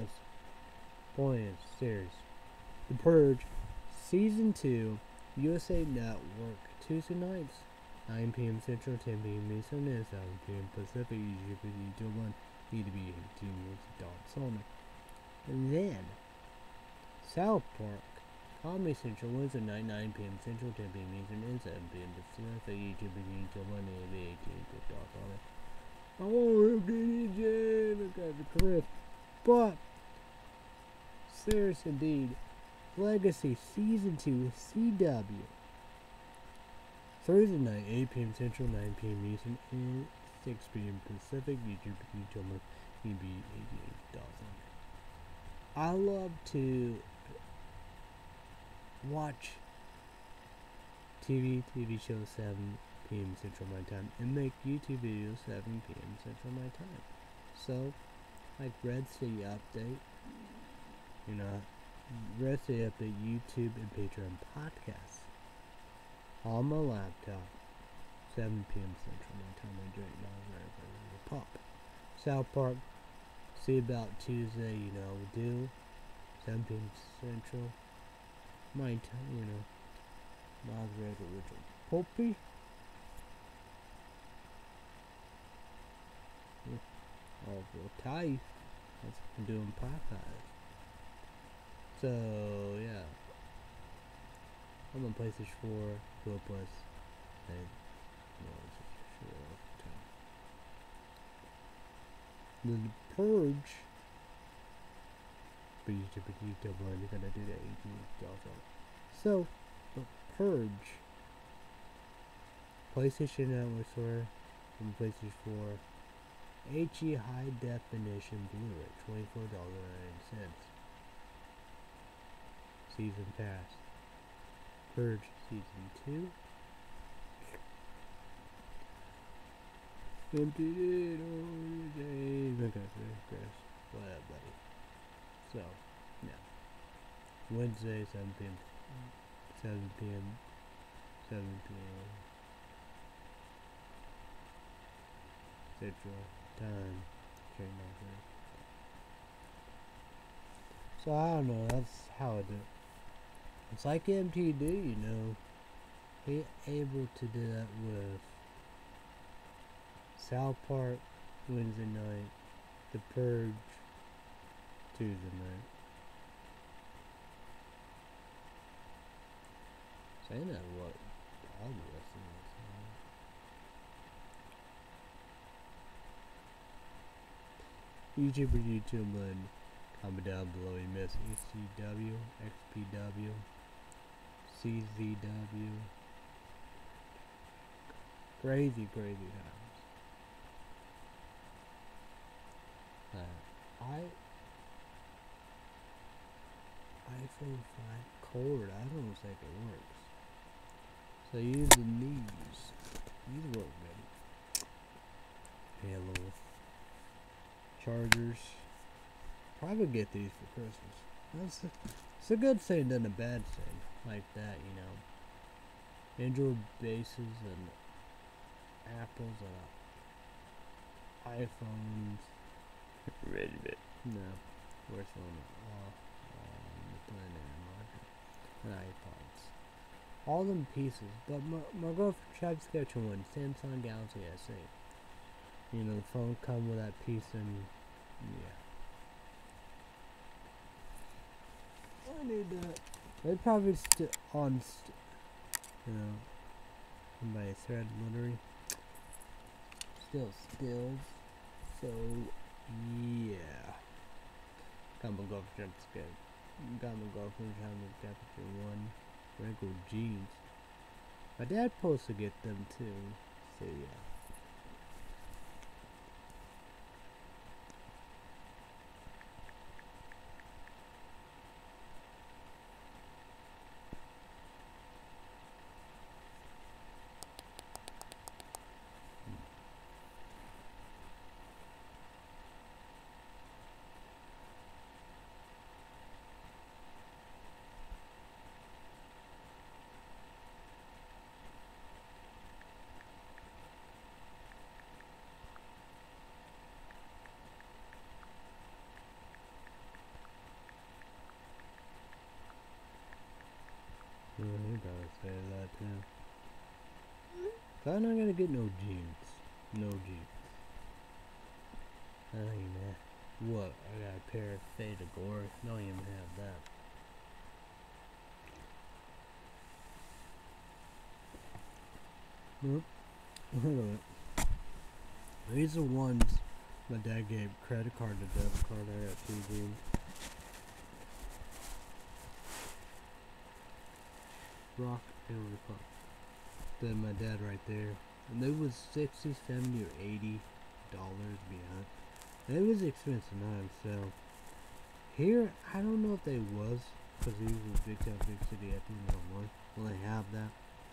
is serious. The Purge, Season 2, USA Network, Tuesday nights, 9 p.m. Central, 10 p.m. Eastern, and 7 p.m. Pacific. YouTube until 1 need to be 18 years adults only. And then, South Park, Comedy Central, Wednesday night, 9 p.m. Central, 10 p.m. Eastern, and 7 p.m. Pacific. YouTube until 1 need to be 18 years adults only. I want to DJ, look at the Chris. But, serious indeed, Legacy Season 2 CW. Thursday night, 8 p.m. Central, 9 p.m. Eastern, and 6 p.m. Pacific. YouTube until maybe 88,000. I love to watch TV shows 7 p.m. Central my time and make YouTube videos 7 p.m. Central my time. So, like Red City Update, Red City Update YouTube and Patreon podcasts on my laptop, 7 p.m. Central my time. I drink my pop. South Park, see about Tuesday, do 7 p.m. Central my time, Miles Red Original Poppy. Oh, well, Ty. I'm doing Popeyes. So, yeah. I'm on PlayStation 4, Go Plus, and The Purge. But YouTube one, you're gonna do that 18 also. So, The Purge. PlayStation Network Store and PlayStation 4. HE High Definition Blu-ray, $24.09. Season Pass. Purge Season 2. Empty days. Okay, whatever, buddy. So, yeah. Wednesday, 7 p.m. 7 p.m. 7 p.m. Central Time. So, I don't know, that's how I do it. It's like MTD, He able to do that with South Park Wednesday night, The Purge Tuesday night. Saying that, what? I'll be listening to this. YouTube, and comment down below you miss ECW, XPW, CZW. Crazy times. iPhone 5 cord, I don't think it works. So use the knees. These work better. Halo. Chargers. Probably get these for Christmas. It's a good thing than a bad thing. Like that, Android bases and Apples and iPhones. Redbit. No. Worst one off the planet and iPods. All them pieces. But my girlfriend tried to get one. Samsung Galaxy S8. The phone come with that piece and yeah. I need that. They probably on by a thread literally. Still stills. So yeah. Got my girlfriend scared. Got my girlfriend having a temperature 1. Wrinkled jeans. My dad supposed to get them too. So yeah. get no jeans. No jeans. I don't even have. What? I got a pair of Fade Agora. Don't even have that. Nope. Look at it. These are ones my dad gave credit card to debit card. I got 2 jeans. Rock and Republic. Then my dad right there. And they was 60, 70, or $80 behind. It was expensive now, so here I don't know if they was, because these was Big Town Big City at the one. Will they have that?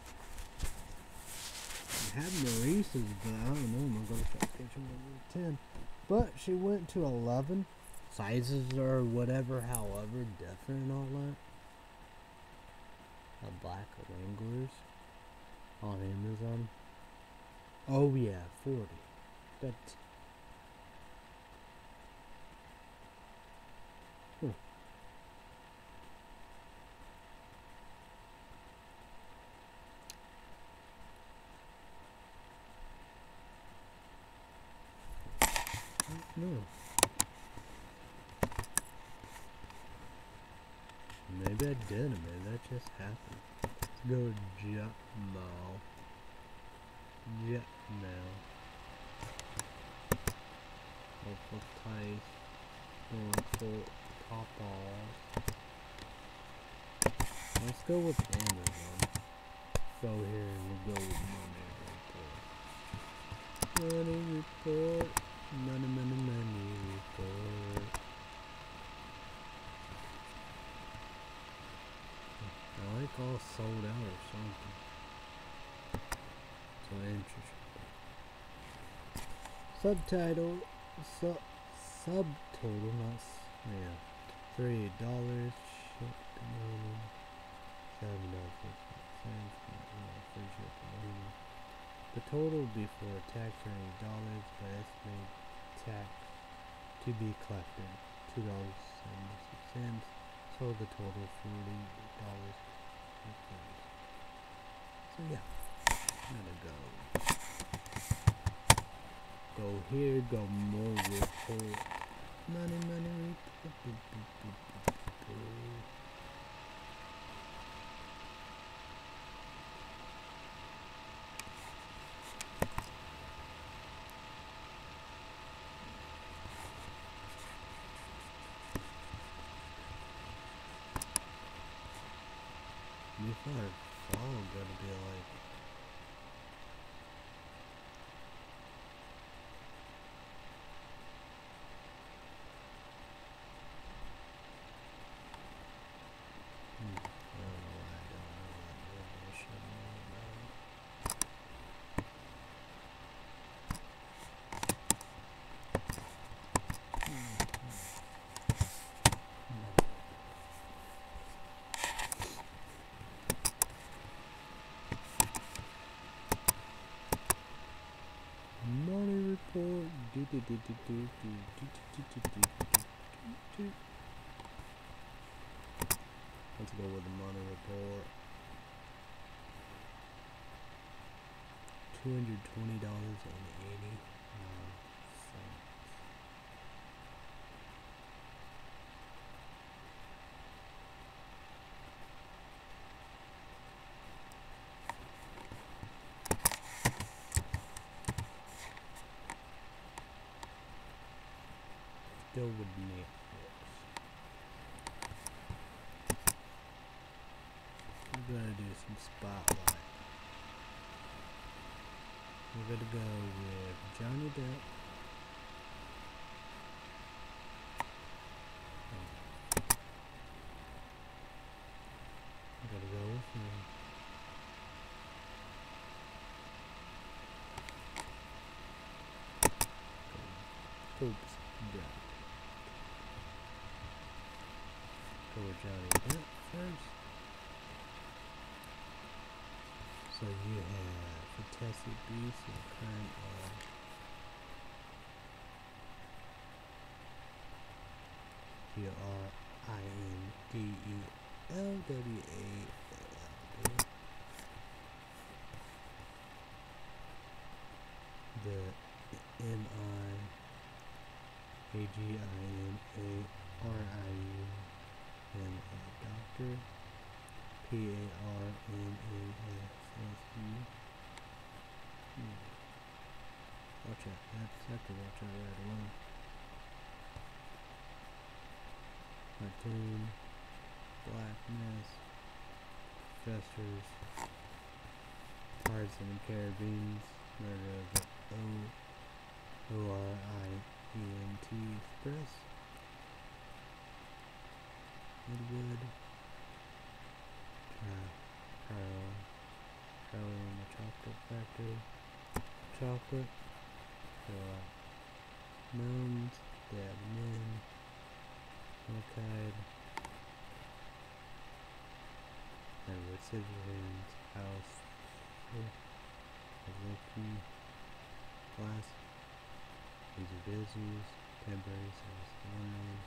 They have Maurice's, but I don't know. My girl tried to get you 10, but she went to 11. Sizes or whatever, however, different and all that. A black Wranglers on Amazon. Oh yeah, 40. That's no. Maybe I did, maybe that just happened. Let's go Jetmail. Jetmail. Full Tice. Full Pop-Balls. Let's go with Amazon. Go here and we'll go with Money Report. Money Report. Money Report. I like all sold out or something. So interesting. Subtitle. Subtotal, not yeah. $38. Ship money. $7.50. Free shipping. The total before tax $30, but estimated tax to be collected $2.76. So the total $40. So yeah, I'm gonna go here, go more report. Money report. Before fall, I'm gonna be like. I don't know why I don't know that. I should know Money report. Let's go with the money report. $220.80. Still with Netflix. We're gonna do some spotlight. We're gonna go with Johnny Depp. We're gonna go with him. Oops, yeah. Go with Johnny Depp first. So you have Fantastic Beasts and current M-I-A-G-I-N-A-R-I-U-N-A. Doctor. P-A-R-N-A-S-S-E. Watch out. That's have to watch out right alone. Cartoon. Black Mess. Professors. Pirates and Caribbeans. Murder of the O-R-I-E-N-T Express. Woodwood. Charlie and the Chocolate Factory. Chocolate. Gnomes. Dead Men. Archive. Edward Scissorhands. House. Loki. Glass. These are busies. Temporary South Line.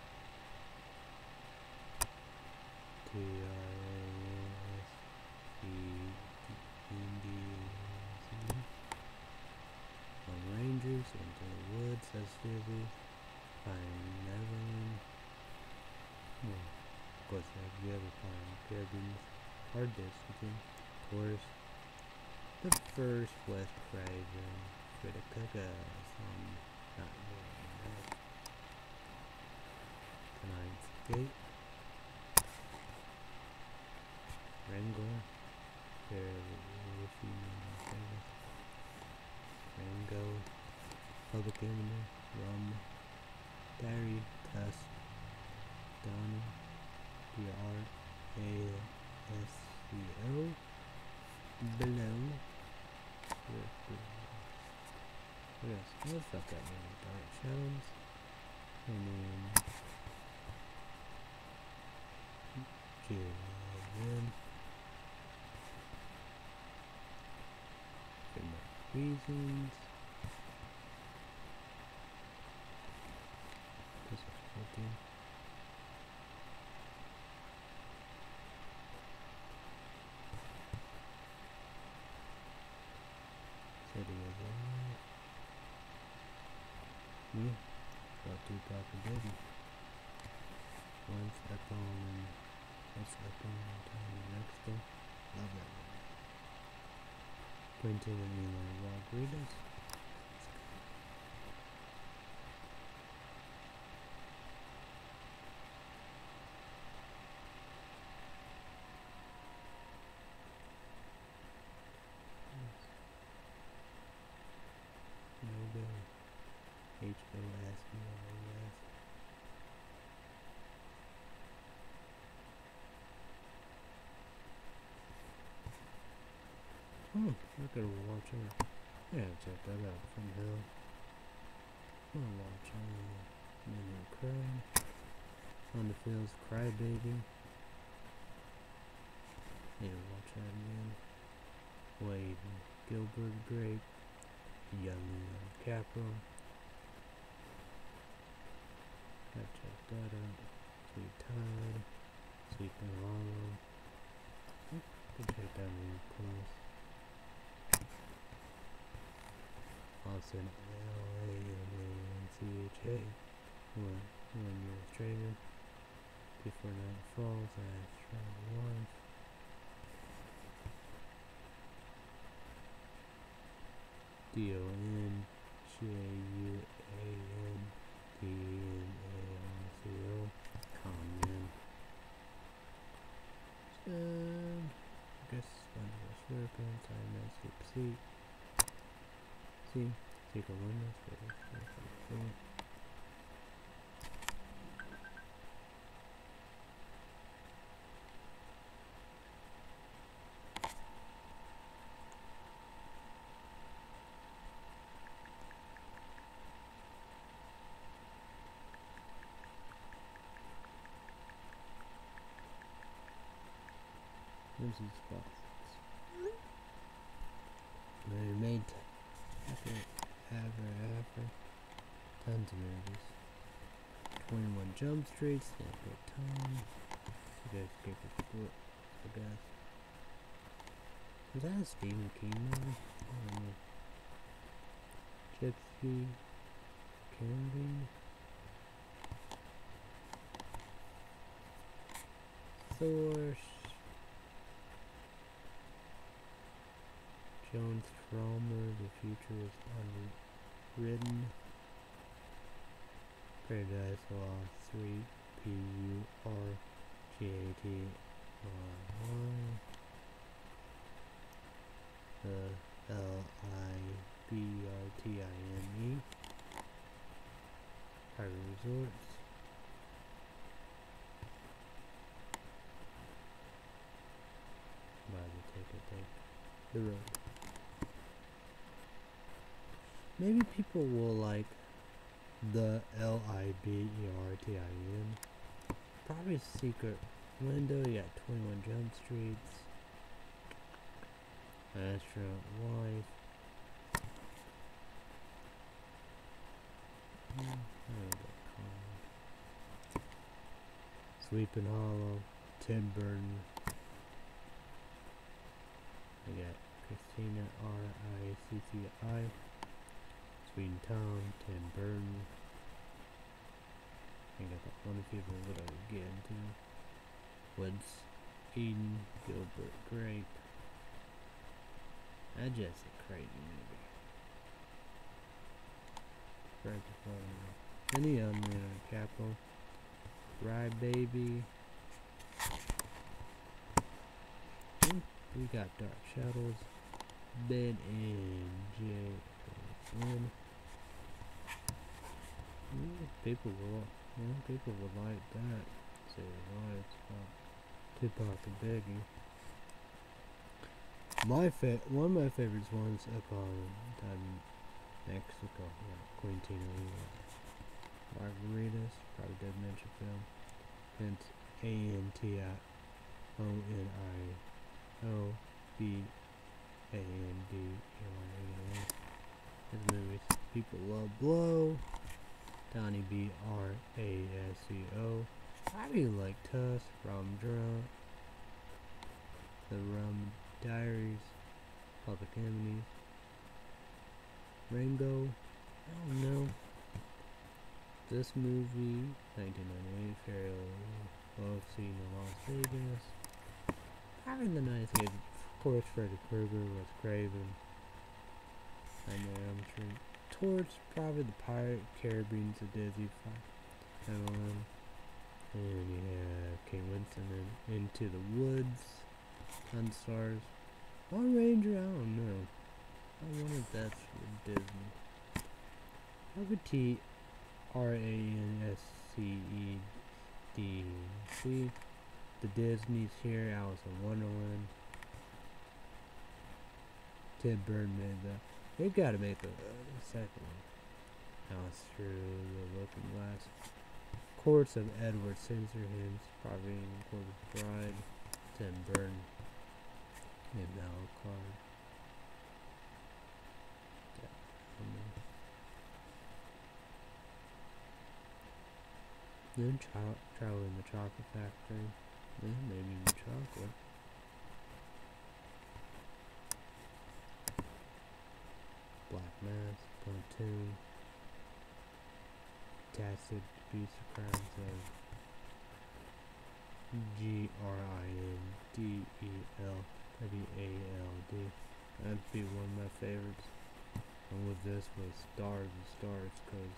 T-R-A-S-E-Indians. On Rangers. Into the Woods. Says Fizzy. Fine Neverland. Of course, there's the other Fine Caribbeans. Hard Distancing. Of course. The first West Craven. For the Cookers. Not really. Tonight's Gate. Wrangler. Rango. Public Enemy. Rum. Diary. Tusk. Donnie. D-R-A-S-C-O. Below. What else? What the fuck got many Dark Shadows? And then Julian. Reasons. This is 14. City of Life. Got Tupac and Biggie. Once Upon a Time in Mexico. Love that movie. Quentin and Eli Rodriguez. H-O-S-E-R-E-S. Oh, I gotta watch it. Yeah, check that out from hell. I'm gonna watch Midnight Cry. On the Fields, Cry Baby. Need to watch that again. Wade and Gilbert Grape. Young Capra. Gotta check that out. Sweet Tide. Sweet and Hollow. Go check that one close. Austin, L-A-M-A-N-C-H-A. One Year Australia. Before Night Falls, I tried once. D-O-N-J-U-A-N-D-N-A-R-C-O. Common. I guess Wonderful Serpents, I know Sleep Seat. See? Secret Wonders, Lucy's Spots. Mermaid. Ever. Tons of movies. 21 Jump Street, Snapper Time. You guys get the sport, I guess. Was that a Stephen King movie? I don't know. Gypsy. Kennedy. Source. Jones Cromer, The Future is Unwritten. Paradise Lost 3 Purgatine. Librtine. Pirate Resorts. About to take the road. Maybe people will like the Libertine. Probably Secret Window. You got 21 Jump Streets. Astronaut Wife. Sleeping Hollow. Tim Burton. I got Christina Ricci. Sweet and Tom. Tim Burton. I got the funny people that I would get into. Woods. Eden. Gilbert Grape. That's just a crazy movie. Crazy fun. Any Leonardo Capital. Ride Baby. We got Dark Shadows. Ben and J.N. People will like that. Say why it's about Tupac and Biggie. One of my favorites ones up on Mexico. Yeah, Quintino. Margaritas, probably did mention film. Hence ANTIOBANDERA. His movies. People Love Blow. Donnie BRASCO. I really like Tusk, Rum Drunk, The Rum Diaries, Public Enemies, Rango. I don't know. This movie, 1998, Feral Love Scene in Las Vegas. Having the nice kid, of course, Freddy Krueger with Craven. Nightmare on Elm Street. Torch, probably the Pirate Caribbean, a Disney film. And you have Kate Winslet in Into the Woods, Sunstars. Lone Ranger, I don't know. I wonder if that's for Disney. RANSCEDC. The Disney's here, Alice in Wonderland. Tim Burton made that. They've got to make the second one. Alice Through the Looking Glass. Courts of Edward Scissorhands, probably in Court of Bride. Tim Burton. And Alucard. Then Charlie in the Chocolate Factory. Then maybe in the chocolate. Black Mass, Platoon. Tacit Abuse of Crimes of GRINDELWALD. That'd be one of my favorites. And with this was Stars and Stars, because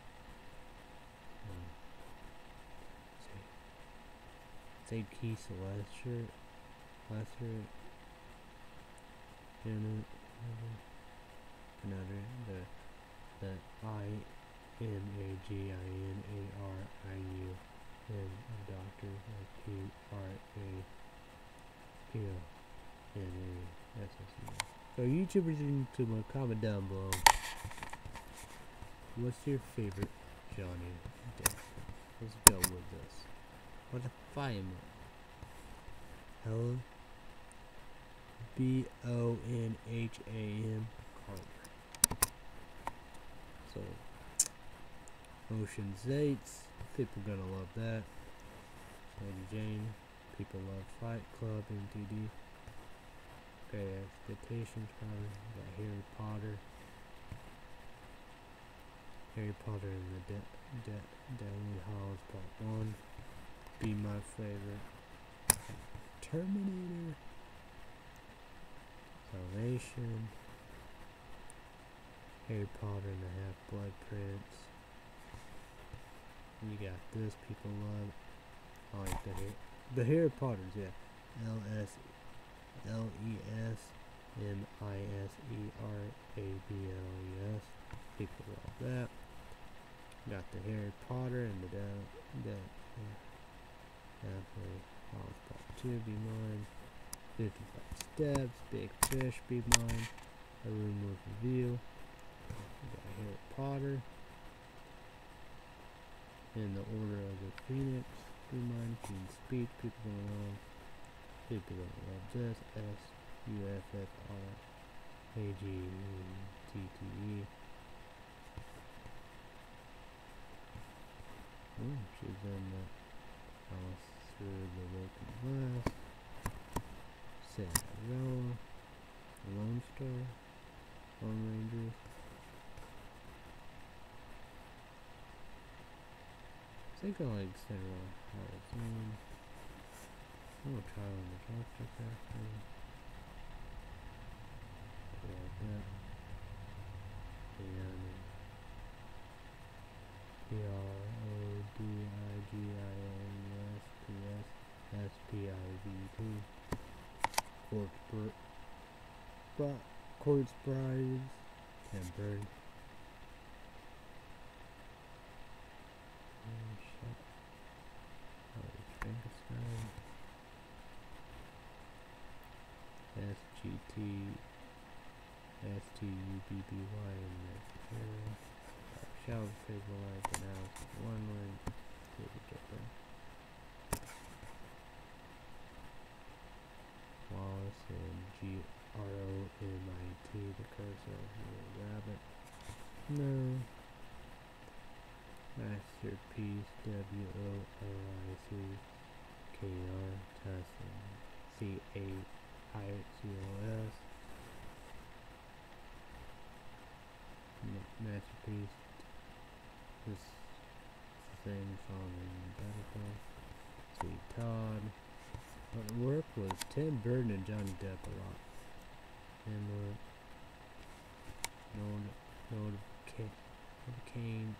St. Keith Lester in it. Another the IMAGINARIU and a doctor PRAPONASSE. So YouTubers and YouTuber, comment down below. What's your favorite Johnny Depp? Let's go with this. What a fireman. Helen BONHAM Carter. So Ocean's 8, people gonna love that. Lady Jane, people love Fight Club, MTD. Great Expectations, probably. Got Harry Potter. Harry Potter and the Deathly Hallows Part 1. Be My Favorite. Terminator. Salvation. Harry Potter and the Half-Blood Prince. You got this, people love. I like the Harry Potters, yeah. Lesmirables. People love that. Got the Harry Potter and the Deathly Hallows Part 2, be mine. 55 Steps, Big Fish, be mine. A Room with a View. We got Harry Potter. In the Order of the Phoenix, be mine. King's Speech, people gonna love. People gonna love this. SUFFRAGTTE. She's in the House Through the Broken Glass. Cinderella. Lone Star. Lone Rangers. I think I like Cinderella. I'm gonna try on the Doctor Factory. Like that. And PRODIGIOUSPSSPIVT. Corpse Brides. Tempered. Frankenstein. SGT. STUBBY and Mexico. Shall Save the Life and Alice in Wonderland. Did we get there? Wallace and GROMIT, The Curse of the Rabbit. No. Masterpiece, WOLICKR, Tessin, CAICOS. Masterpiece. This is the same song in Battlefield. Sweet Todd. But work was Tim Burton and Johnny Depp a lot. And Kane,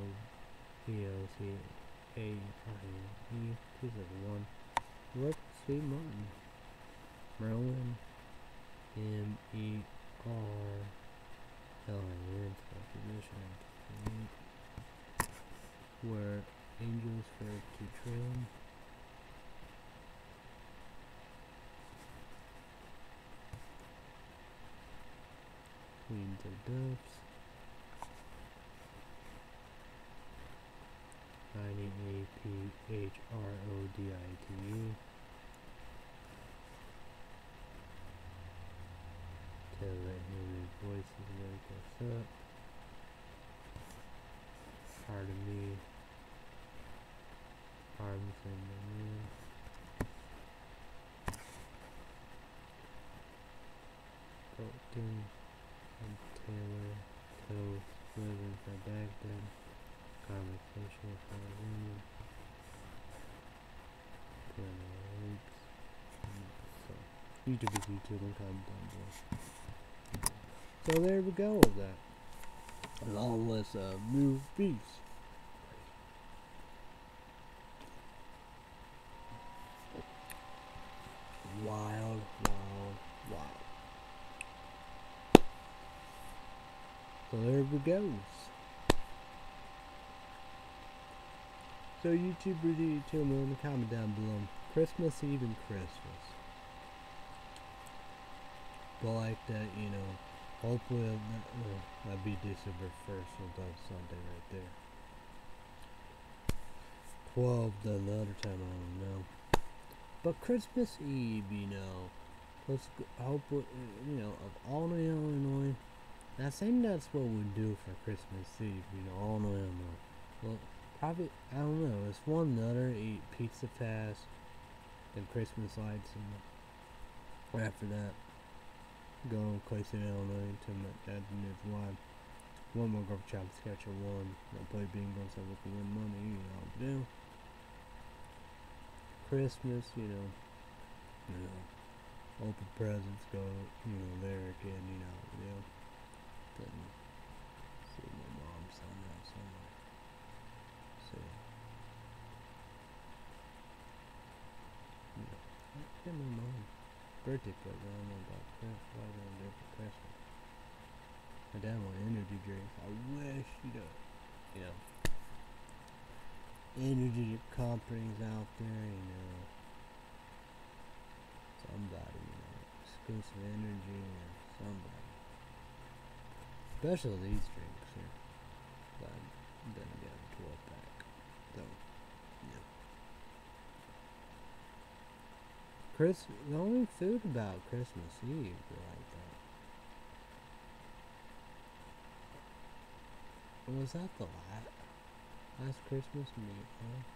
NOVOCAINE, 271. Work with Steve Martin. Merlin, MERLIN, recognition. Where Angels Fair to Trail. Queens of Doves. 90APHRODITE. Tell that Henry's voices wake us up. Part of me. Arms in the moon. Colton and Taylor. Toast. Living for Baghdad. Conversation with our women. YouTube is YouTube and comment down below. So there we go with that. Long list of movies. Wild. So there we go. So YouTube, tell me in the comment down below. Christmas Eve and Christmas. But like that, you know, hopefully that'll be December 1st, so that's Sunday right there. 12 the other time, I don't know. But Christmas Eve, you know, let's go, hope, you know, of Albany, Illinois. I think that's what we do for Christmas Eve, you know, Albany, Illinois. Well, probably, I don't know, it's one another, eat pizza fast, then Christmas lights, and after that, go to Clayton, Illinois, to my dad and his wife. One more go for Child Sketcher 1. I'll play bingo so we can win money, you know what to do. Christmas, you know, open presents, go, there again, you know what to do. Then, see my mom's son out somewhere. See. Get my mom. Birthday present, I don't know about Christmas. What am I gonna do for Christmas? My dad wanted energy drinks. I wish, energy companies out there, somebody, exclusive energy or somebody. Especially these drinks here. But then again, 12-pack. So, yeah. The only food about Christmas Eve like that. Was that the last Christmas meal?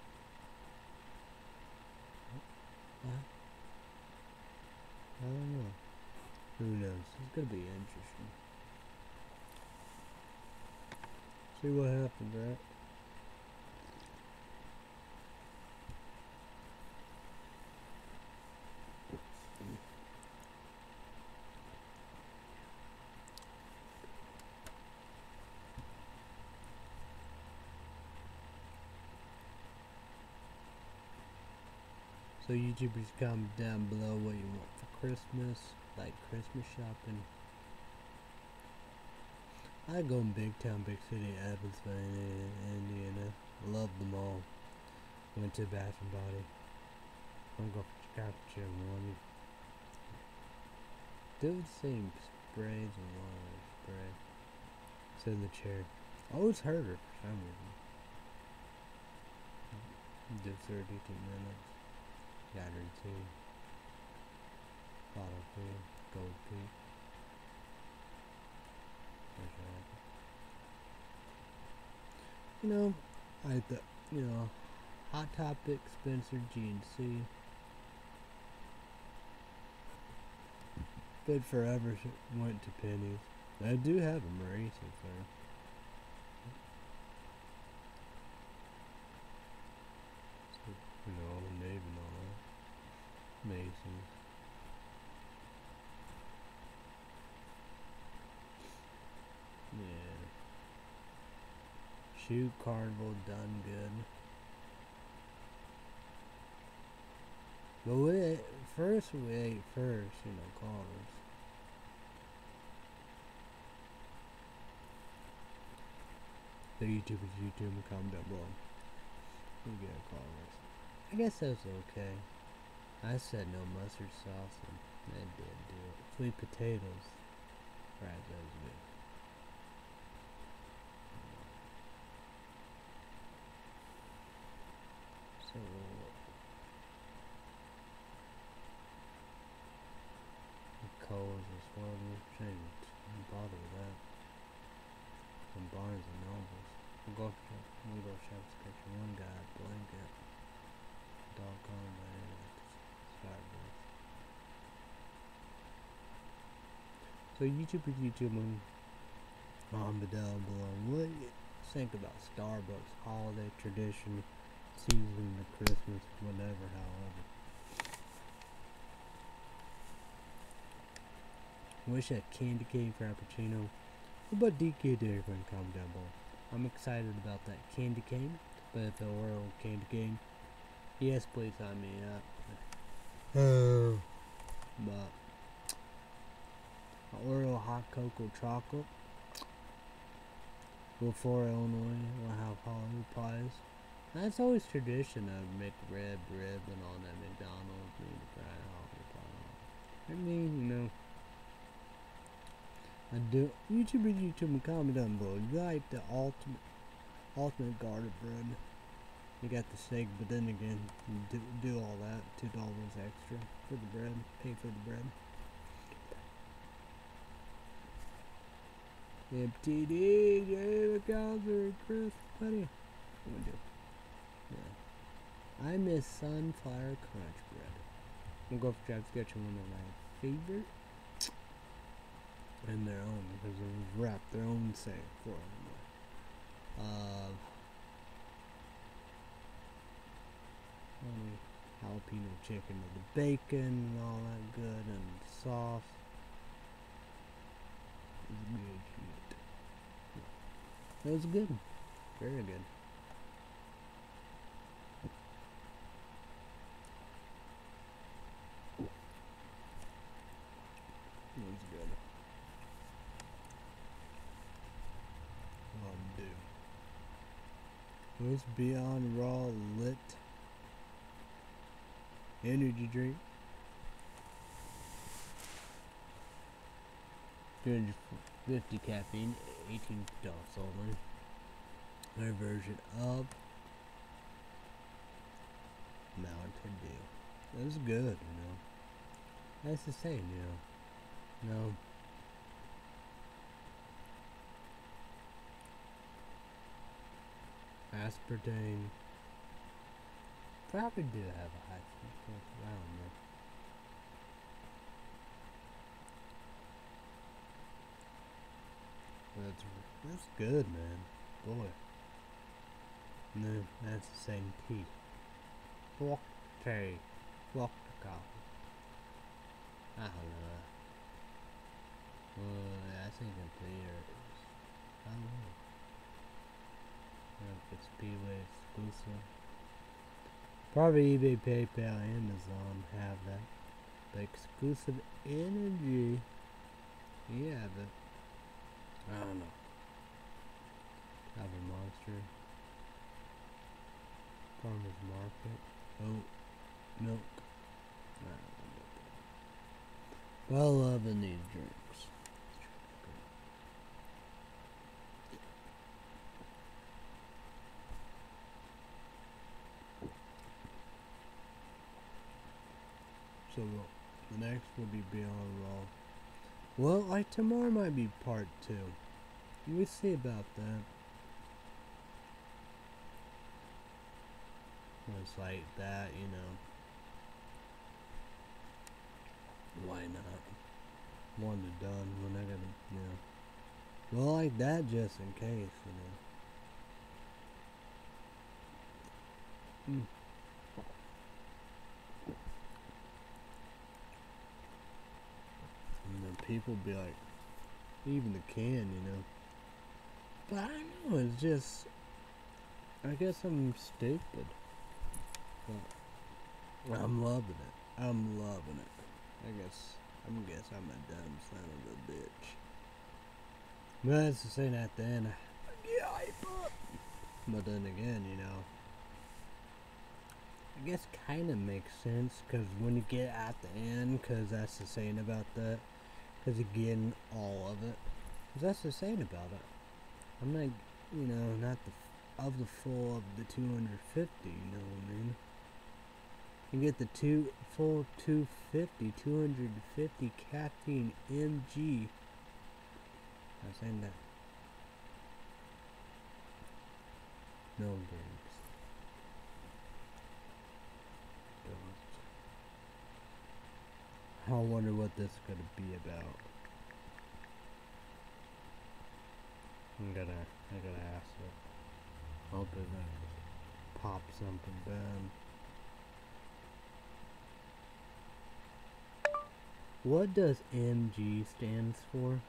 Huh? I don't know. Who knows? It's gonna be interesting. See what happens, right? So YouTubers, comment down below what you want for Christmas, like Christmas shopping. I go in big town, big city, Evansville, Indiana. Love them all. Went to Bath and Body. I'm going for Chicago 1. Do the same sprays and water spray. Sit in the chair. Always heard her for some reason. Did 32 minutes. Got her tea. Bottle tea. Gold tea. Hot Topic, Spencer, GNC. But forever went to Penny's. I do have a Maurice's there. So, Old Navy and all that. Macy's. Yeah. Shoe Carnival, done good. But we ate first, Carter's. The YouTubers YouTube and comment down below. We get a Carter's. I guess that's okay. I said no mustard sauce and that didn't do it. Sweet potatoes. Right, that was good. So Coles is 12%. I'm bothered with that. From Barnes and Nobles. We'll go shop sketch one guy blanket. Doggone man. So YouTube on down below. What do you think about Starbucks holiday tradition, season to Christmas, whatever, however? Wish that candy cane frappuccino. What about DK Dairy Queen? Comment down below. I'm excited about that candy cane, but if it were a candy cane, yes, please sign me up. But Oreo hot cocoa chocolate. Before Illinois, we'll have Hollywood pies. That's always tradition of McRib, rib, and all that McDonald's, meat fry, Hollywood pie. I mean, I do. YouTube and comment down below. You like the ultimate garlic bread. You got the steak, but then again, you do all that. $2 extra for the bread. Pay for the bread. MTD, Game Calendar, Chris, buddy. What am I do? Yeah. I miss Sunflower Crunch bread. I'm gonna go for Travis Sketch, one of my favorite. in their own, because they've wrapped their own thing for them. Honey, jalapeno chicken with the bacon and all that good and sauce. It's good shit. It was good. Very good. It was good. It was Beyond Raw Lit energy drink. 250 caffeine, 18 only. Their version of Mountain Dew. It was good, you know. That's the same, you know. No. Aspartame. Probably do have a high fructose. I don't know. That's good, man. Boy. No, that's the same tea. Latte. Latte coffee. I don't know. I think it's here. I don't know. I don't know if it's Speedway exclusive. Probably eBay, PayPal, Amazon have that. The exclusive energy. Yeah, but I don't know. Have a Monster. Farmer's Market. Oh, milk. Well, loving these drinks. So the next will be Beyond Raw. Well, like tomorrow might be part 2. We'll see about that. It's like that, you know. Why not? One and done. We're not gonna, you know. Well, like that just in case, you know. And then people be like, even the can, you know. But I don't know, it's just, I guess I'm stupid. But I'm loving it. I'm loving it. I guess I'm a dumb son of a bitch. But that's the saying at the end. Yeah, but then again, you know, I guess kind of makes sense, because when you get at the end, because that's the saying about that, because you're getting all of it, because that's the saying about it. I'm not, you know, not the of the full of the 250, you know what I mean? You get the full 250 caffeine mg. I'm saying that. No games. I wonder what this is gonna be about. I gotta ask it. Hope it doesn't pop something down. What does MG stands for?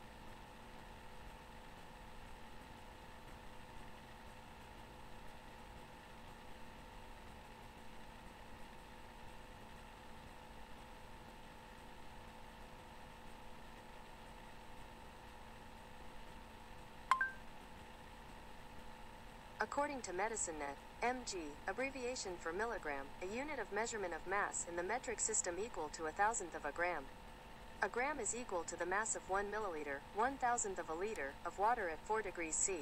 According to MedicineNet, mg, abbreviation for milligram, a unit of measurement of mass in the metric system equal to 1,000th of a gram. A gram is equal to the mass of 1 milliliter, 1,000th of a liter, of water at 4 degrees C.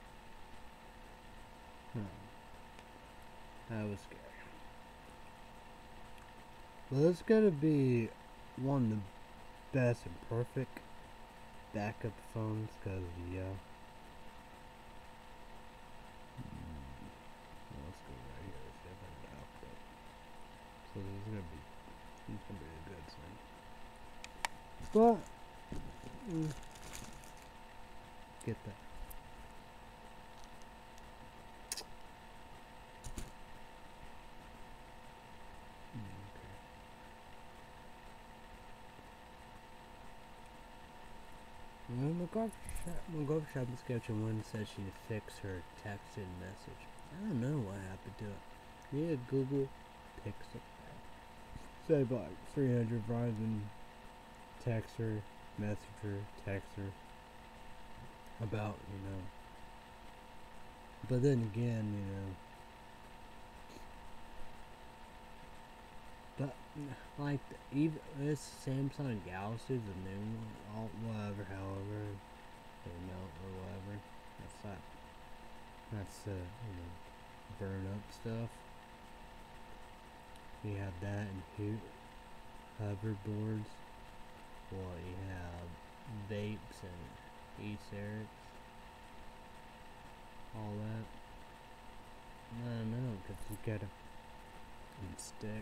That was scary. Well, it's gonna be one of the best and perfect backup phones, cause yeah. Let's go right here. Let's get that output. So this is gonna be a good thing. But Get that. Well, my girlfriend was sketching one said she'd fix her texting message. I don't know what happened to it. Yeah, Google Pixel. Said like 300,000 texter, messenger, texter. About, But then again, But like even this Samsung Galaxy, the new one, all whatever, however, they melt or whatever. That's that. That's burn up stuff. You have that and hoverboards. Well, you have vapes and e-cigarettes. All that. I don't know, because you gotta stick.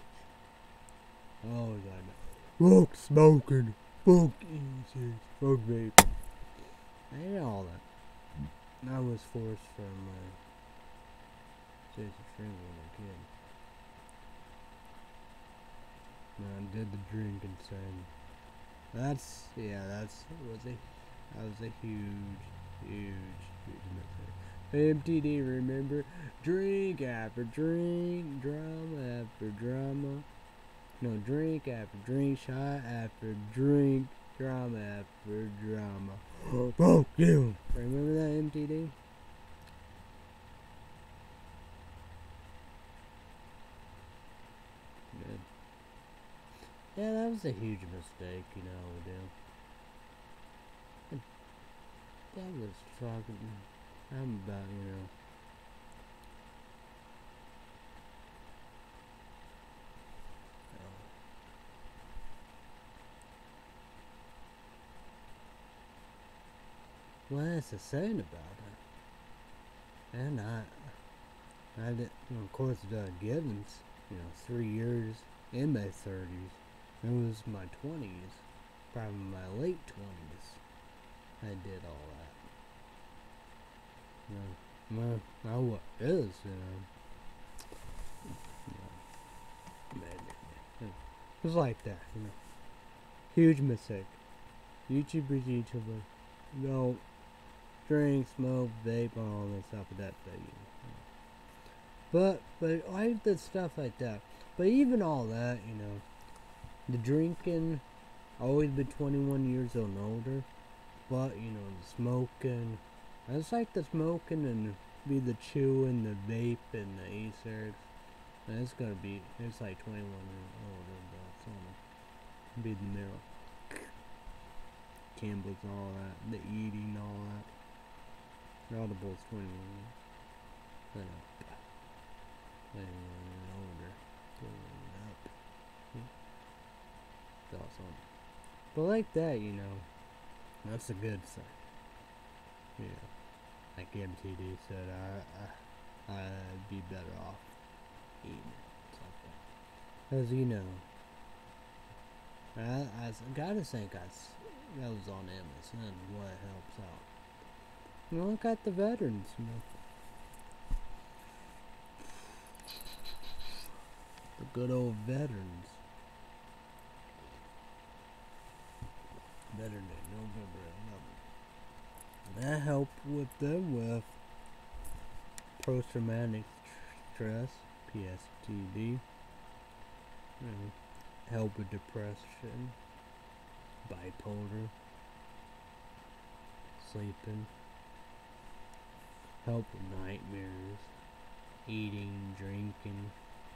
Oh, God. Fuck smoking. Fuck e-cigarettes. Fuck vape. I hate all that. I was forced from schizophrenia when I was a kid. I did the drinking thing. That was a huge mistake. MTD, remember? Drink after drink, drama after drama. No, drink after drink, shot after drink, drama after drama. Fuck you! Remember that, MTD? Good. Yeah, that was a huge mistake, That was fucking. I'm about, Well, that's the saying about it. And I did, of course, Doug Gibbons, 3 years in my 30s. It was my 20s, probably my late 20s. I did all that. Well, now what is, it was like that, Huge mistake. YouTubers, no drink, smoke, vape, all this stuff of that thing. But I did stuff like that. But even all that, the drinking, always been 21 years old and older. But, the smoking, I just like the smoking and be the chewing, the vape, and the e-cigarettes. It's like 21 years older, but it's gonna be the middle. Campbell's and all that, the eating, all that. Audible's 21. But, 21 and older. 21 up. It's awesome. But like that, that's a good thing. Like MTD said, I'd be better off eating it. Because, I gotta think that was on MSN, what helps out. Look at the veterans, The good old veterans. Better than November 11th. That helped with them with post-traumatic stress, PTSD. Help with depression, bipolar, sleeping, help with nightmares, eating, drinking,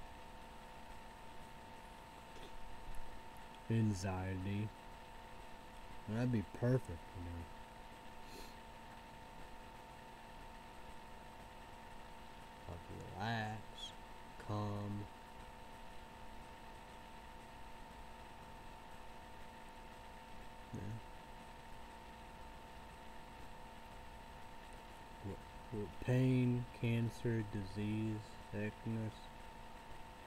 anxiety. That'd be perfect, Help you relax, calm. With pain, cancer, disease, sickness.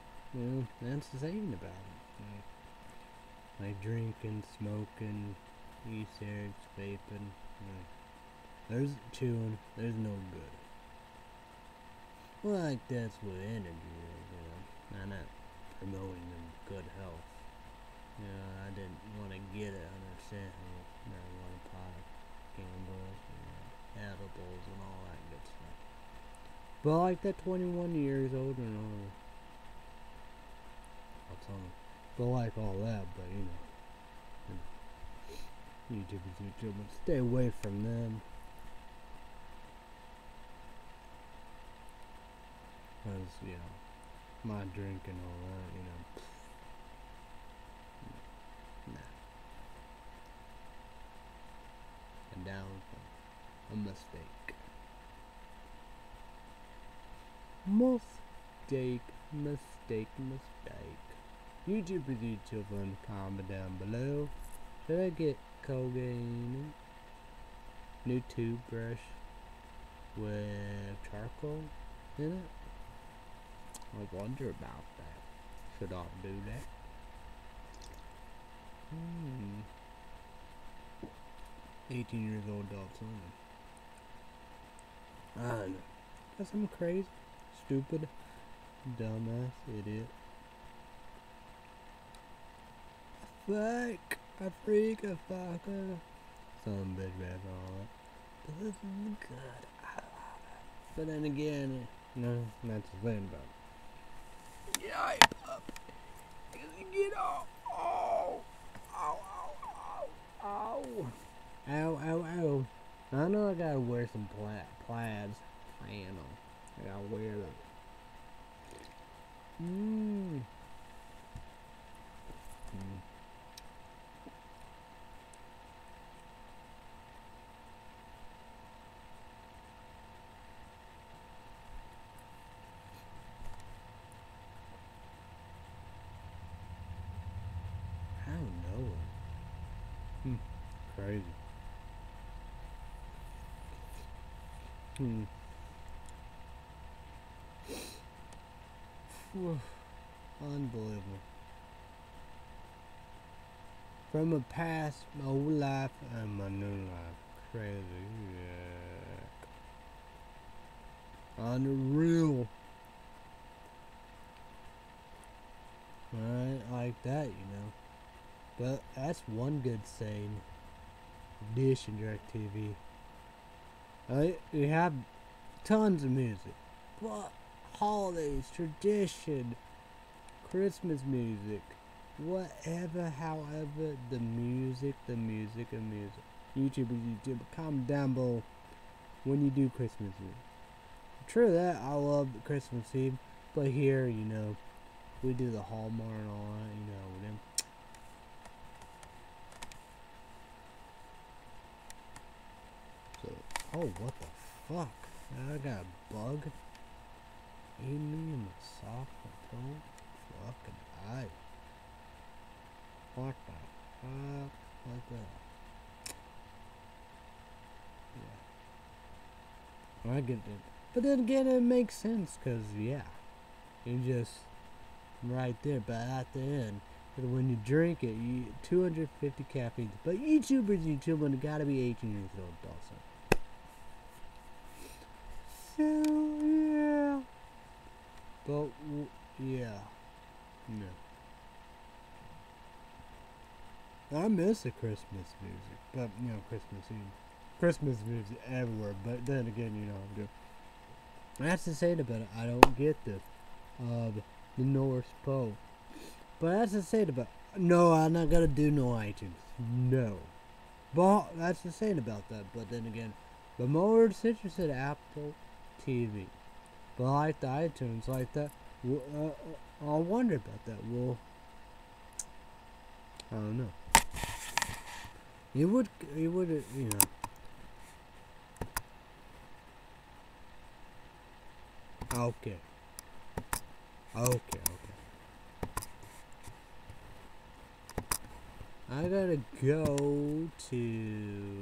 That's the thing about it. Like drinking, smoking, e-cigarettes, vaping. No. There's chewing. There's no good. Well, like that's what energy is, you know. I'm not promoting them good health. You know, I didn't want to get it understand marijuana pot, gambles, edibles, and all that good stuff. But like that 21 years old and all, I'll tell them. But like all that, but YouTubers, stay away from them. Cause my drink and all that, nah. And down a mistake. Mistake. YouTubers, comment down below. Should I get Colgate? New toothbrush with charcoal in it? I wonder about that. Should I do that? 18 years old adults only. I know. That's some crazy, stupid, dumbass idiot. A freak, a fucker. Some bitch bad and all that. But this is good. I love it. But then again, no, that's the thing about it. Yipe up. Get off. Oh. Ow. I know I gotta wear some plaids. Flannel. I gotta wear them. I don't know. Crazy. Unbelievable. From a past, my old life, and my new life. Crazy. Yeah. Unreal. I like that, But that's one good saying. Dish and DirecTV. You have tons of music. But holidays, tradition, Christmas music, whatever, however, the music. YouTube, comment down below when you do Christmas Eve. True that, I love Christmas Eve, but here, we do the Hallmark and all that, with them. So, oh, what the fuck? I got a bug. Eating me in my soft toe. Fucking eye. What the fuck? Like that. Yeah. I get it. But then again, it makes sense, cause you just right there. But at the end, when you drink it, 250 caffeine. But YouTubers gotta be 18 years old also. So yeah. But yeah, no. I miss the Christmas music, but Christmas Eve, Christmas music everywhere. But then again, I do. That's the saying about it. I don't get the North Pole. But that's the saying about. No, I'm not gonna do no iTunes. No. But that's the saying about that. But then again, but more interested in Apple TV. But I like the iTunes like that. I wonder about that. Well, I don't know. You would, Okay. I gotta go to.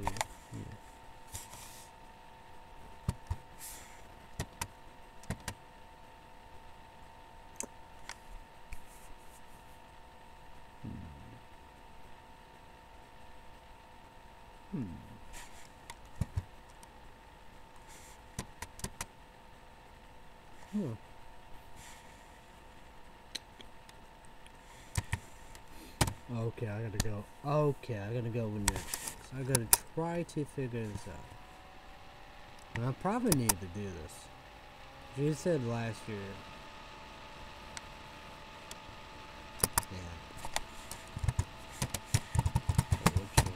Huh. Okay, I gotta go. Okay, I gotta go next. I gotta try to figure this out. And I probably need to do this. You said last year. Yeah. Okay.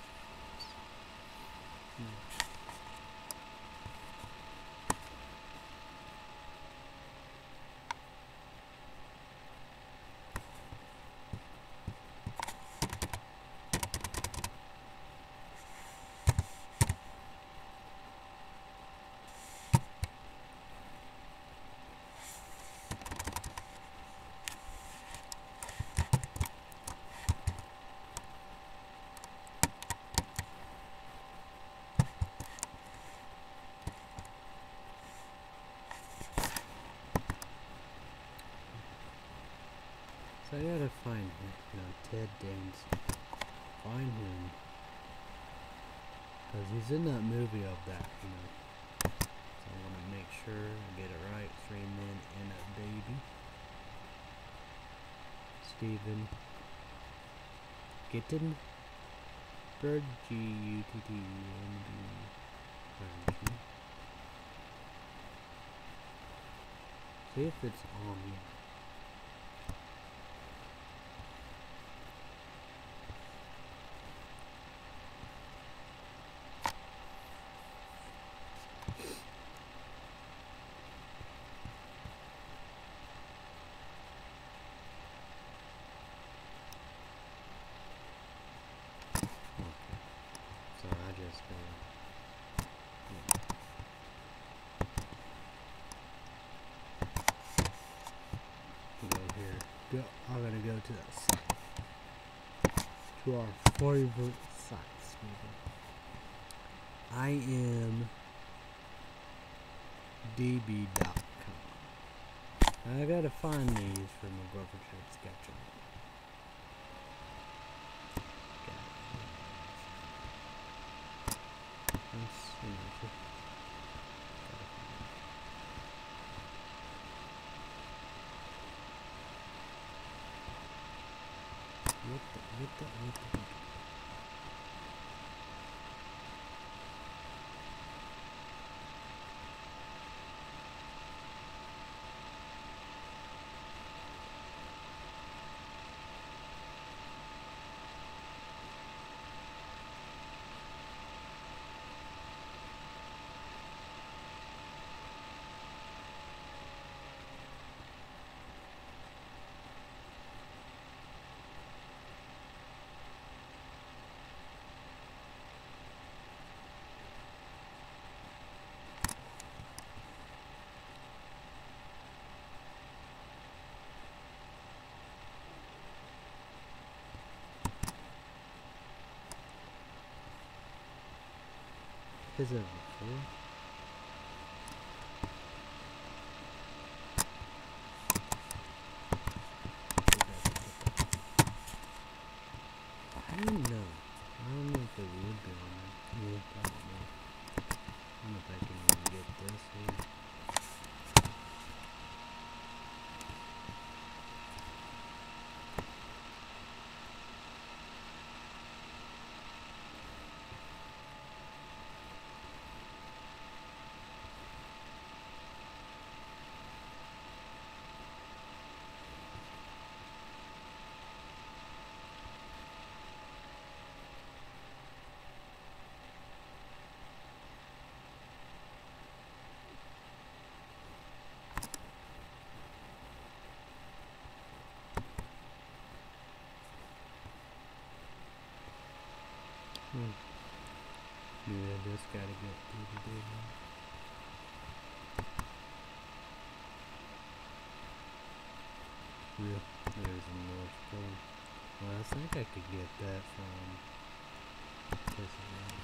So I gotta find him, Ted Danson. Find him. Because he's in that movie of that, So I want to make sure I get it right. 3 men and a baby. Stephen Guttenberg, G-U-T-T-E-N-B. See if it's on here. So I just go here. I'm gonna go to that site. To our favorite sites, IMDb.com. I gotta find these for my girlfriend to sketch on. What the Is it before? I don't know. I don't know if it would be on there. Yeah, probably. I don't know if I can even get this here. Yeah, just gotta get through the day. Yeah, there's a North Pole. Well, I think I could get that from Pennsylvania.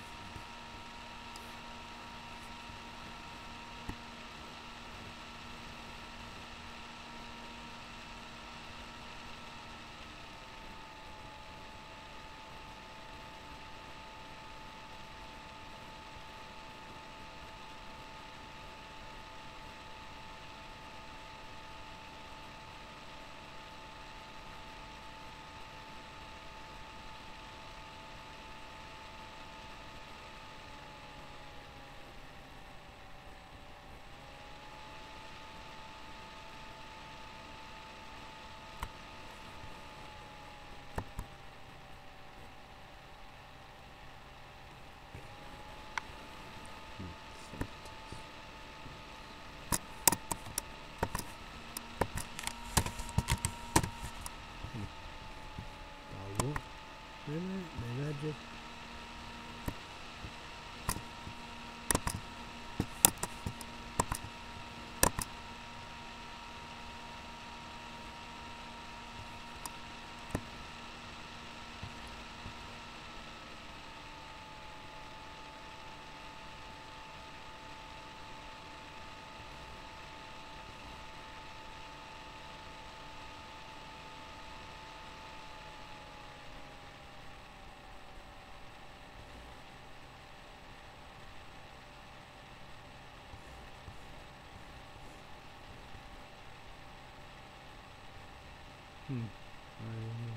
I don't know.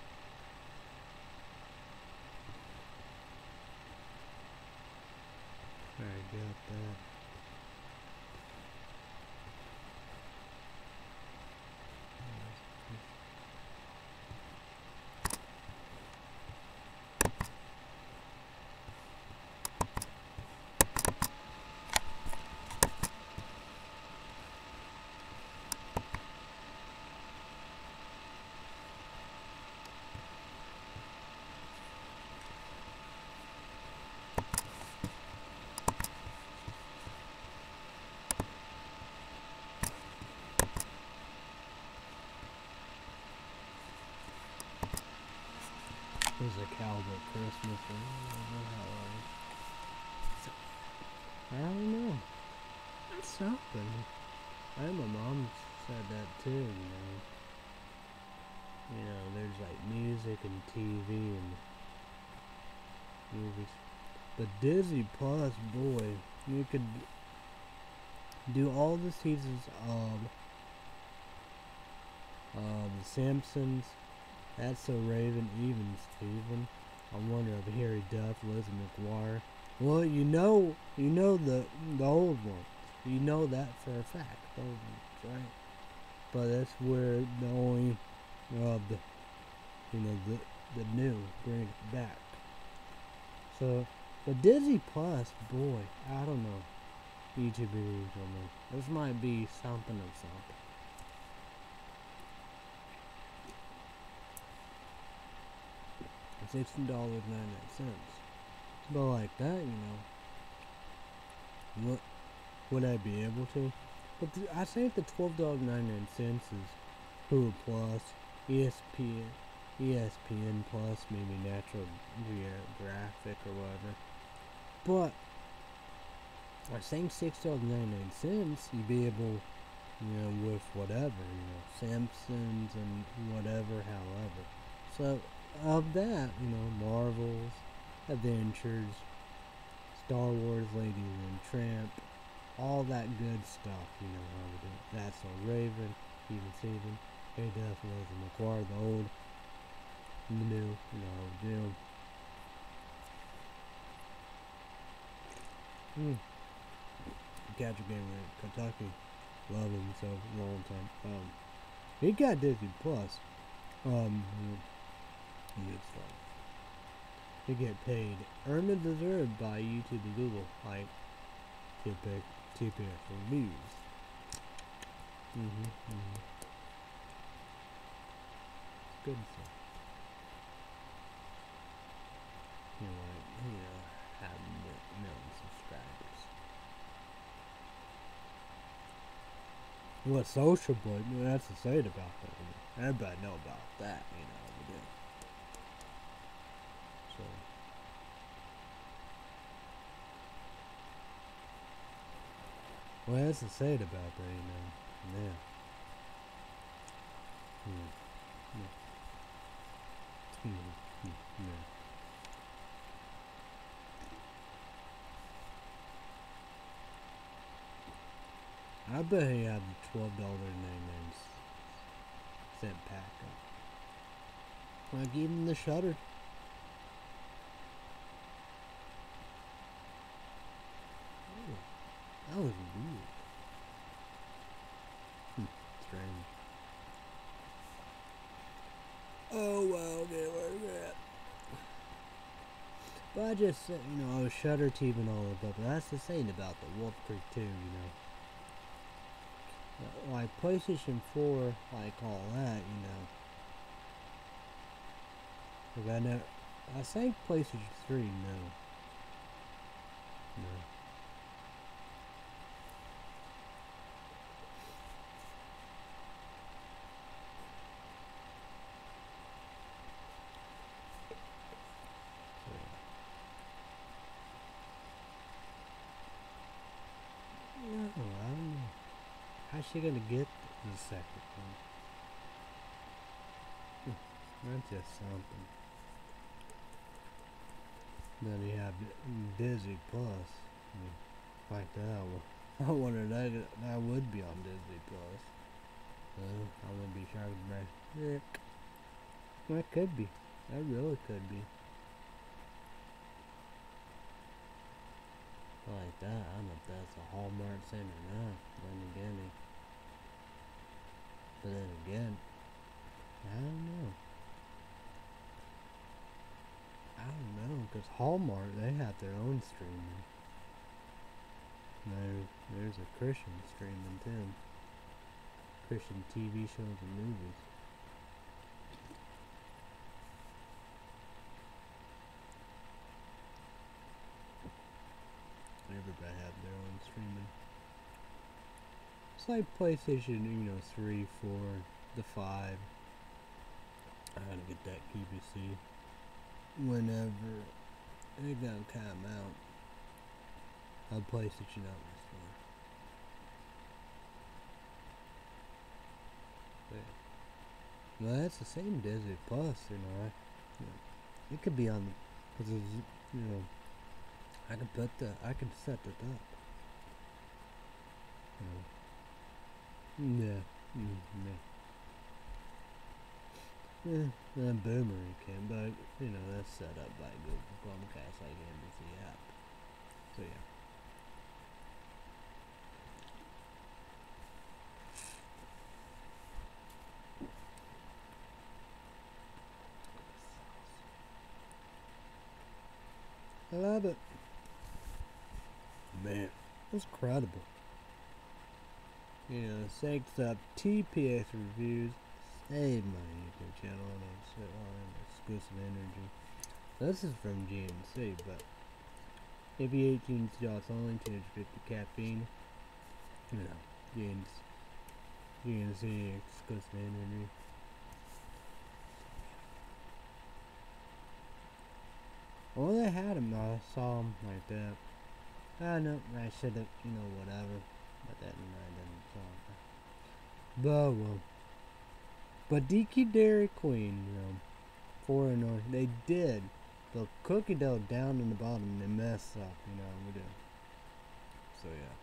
I got that. There's a cowboy Christmas. I don't know. It's something. I know my mom said that too, you know. You know, there's like music and TV and movies. But Disney Plus, boy, you could do all the seasons of The Simpsons, That's So Raven, even Steven. I wonder if Harry Duff, Lizzie McGuire. Well, you know the old ones. You know that for a fact, those ones, right? But that's where the only the new bring it back. So the Disney Plus, boy, I don't know. YouTube videos on this. This might be something of something. $16.99. But like that, you know. What would I be able to? But I think the $12.99 is Hulu Plus, ESPN Plus, maybe Natural Geographic or whatever. But I think $6.99 you'd be able, you know, with whatever, you know, Simpsons and whatever, however. So of that, you know, Marvels, Adventures, Star Wars, Lady and Tramp, all that good stuff, you know how we do. That's So Raven, even Steven, Harry Duff, Lizzie McGuire, the old, and the new, you know how we do. Catch a game in Kentucky, love him so long time. He got Disney Plus. Good stuff. They get paid, earned and deserved by YouTube and Google, like TPX reviews. Good stuff. You know, like, have million subscribers. What Social Boy, that's to say about that. You know. Everybody know about that, you know. We do. So. What has to say about that, you know? Yeah. I bet he had the $12.99 pack up. I gave him the Shutter. That was weird. Strange. Oh well, okay, where's that? But I just said, you know, I was Shutter TV and all of that, but that's the saying about the Wolf Creek 2, you know. Like PlayStation 4, like all that, you know. Cause I think PlayStation 3, no. No, I don't know. How's she gonna get the second one? That's just something. Then you have Disney Plus. Like that. I wonder that would be on Disney Plus. I'm gonna be shocked by it. That could be. That really could be. Like that, I don't know if that's a Hallmark thing or not. But then again, I don't know. I don't know, because Hallmark, they have their own streaming. There's a Christian streaming too. Christian TV shows and movies. Everybody have their own streaming. It's like PlayStation, 3, 4, the 5. I gotta get that QVC. Whenever it gonna come out, I'll PlayStation out in the store. But, well, that's the same Disney Plus, it could be on, because it's, I can set it up. Yeah. Boomerang can, but that's set up by Google Chromecast like NBC app. So yeah. I love it. Man, that's incredible. Thanks up TPS reviews. Save my YouTube channel and exclusive energy. This is from GNC, but if you 18 shots only, 250 caffeine. GNC exclusive energy. Well, they had them. I saw them like that. I know I should have, whatever. But that I didn't saw that. But well. But DQ Dairy Queen, 4-0. They did. The cookie dough down in the bottom and they messed up, we did. So yeah.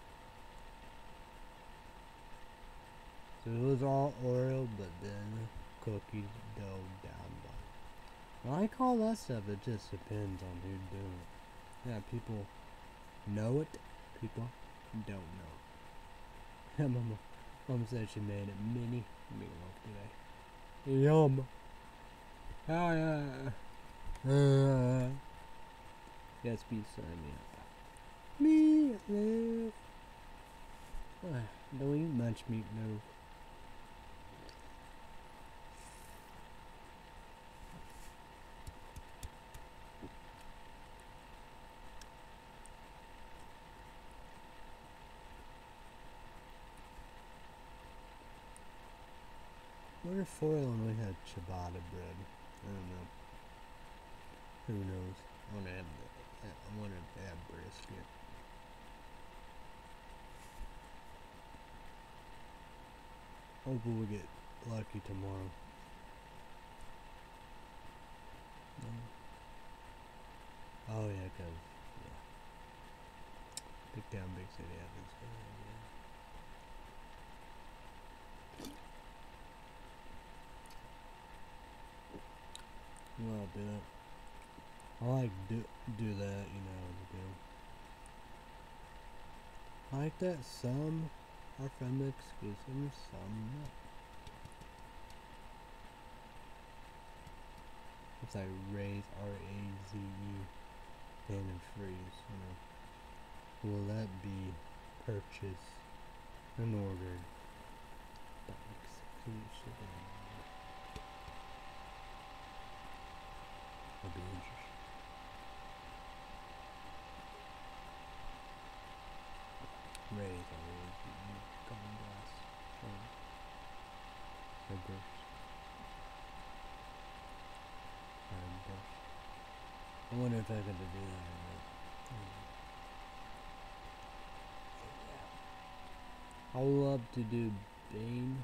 So it was all Oreo, but then cookie dough down bottom. I like all that stuff, it just depends on who's doing it. Yeah, people know it, people don't know. Mom said she made a mini meatloaf today. Yum. Yes, be signing up. Meatloaf. Don't eat much meatloaf. I wonder if foil only had ciabatta bread. I don't know. Who knows? I wonder if they have brisket. Hope we'll get lucky tomorrow. Oh yeah, cause Big Town Big City Evans. Well, do that. I like do that, I like that some are from the exclusive, some not. It's like Raze, R-A-Z-E, and freeze, Will that be purchased and ordered by exclusive? That'd be interesting. Raze, R-A-Z-E, golden glass, burst. I wonder if I could do that or not. I would love to do Bane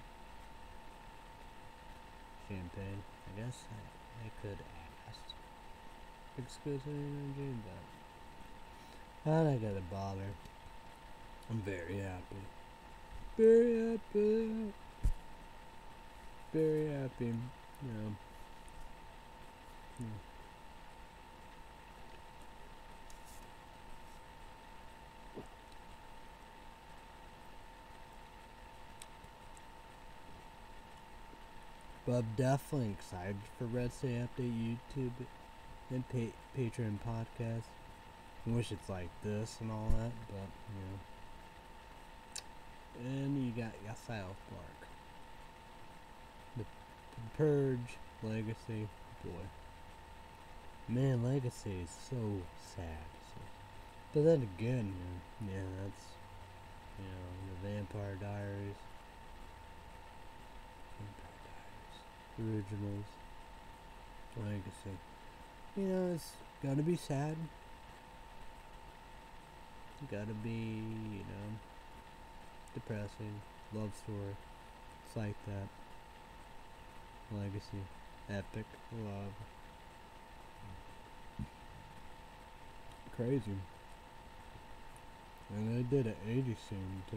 champagne. I guess I could ask exclusive energy, but I'm not gonna bother. I'm very happy. Very happy. very happy. Yeah. Yeah. But I'm definitely excited for Red State Update YouTube and Patreon podcast. I wish it's like this and all that, but you know. And you got South Park, the Purge, Legacy, boy. Man, Legacy is so sad. So. But then again, yeah, that's, you know, the Vampire Diaries, Originals, Legacy. You know, it's gotta be sad. Gotta be, you know, depressing. Love story. It's like that. Legacy. Epic. Love. Crazy. And they did an 80s scene too.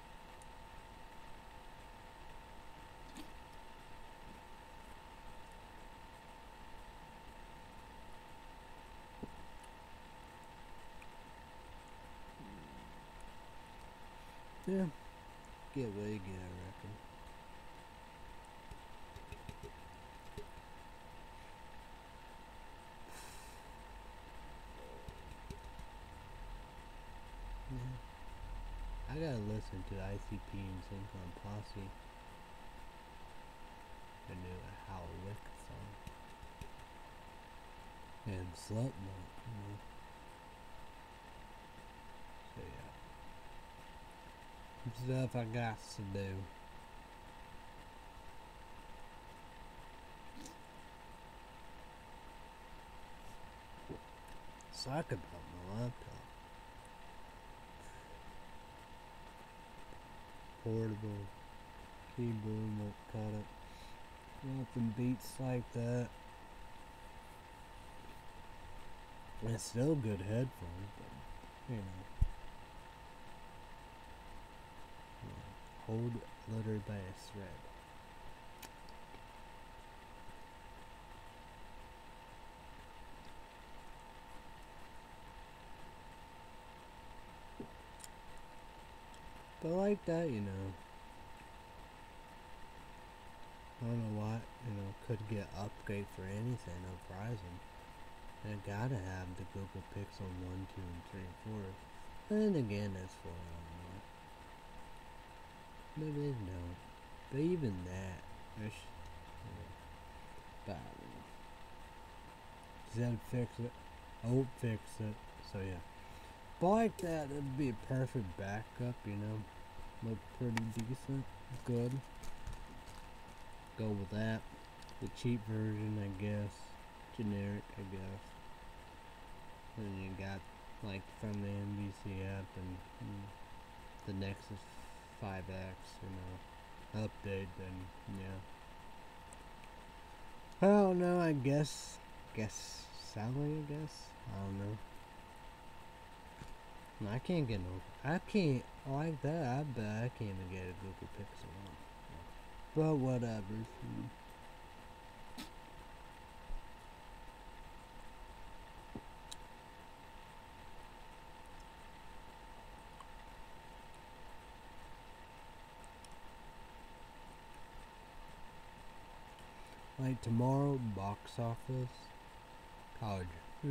Yeah. Get what you get, I reckon. Yeah. I gotta listen to ICP and Syncon Posse. The new Howlick song. And Slipknot, you know. So yeah. Stuff I got to do. Suck about my laptop. Portable keyboard won't cut it. Nothing beats like that. And it's still good headphones, but you know. Hold letter by a thread. But like that, you know. I don't know why, you know, could get upgrade for anything of Verizon. I gotta have the Google Pixel 1, 2, and 3, and 4. And again, that's for maybe they don't. But even that, there's, you know, but I don't know. Zed fix it. I won't fix it. So yeah. But like that, it'd be a perfect backup, you know. Look pretty decent. Good. Go with that. The cheap version, I guess. Generic, I guess. And you got, like, from the NBC app and the Nexus 5X, you know, update, then, yeah. I don't know, I guess Sally, I guess? I don't know. No, I can't get no, I can't, like that, I bet I can't even get a Google Pixel 1. But whatever. Like tomorrow, box office, college.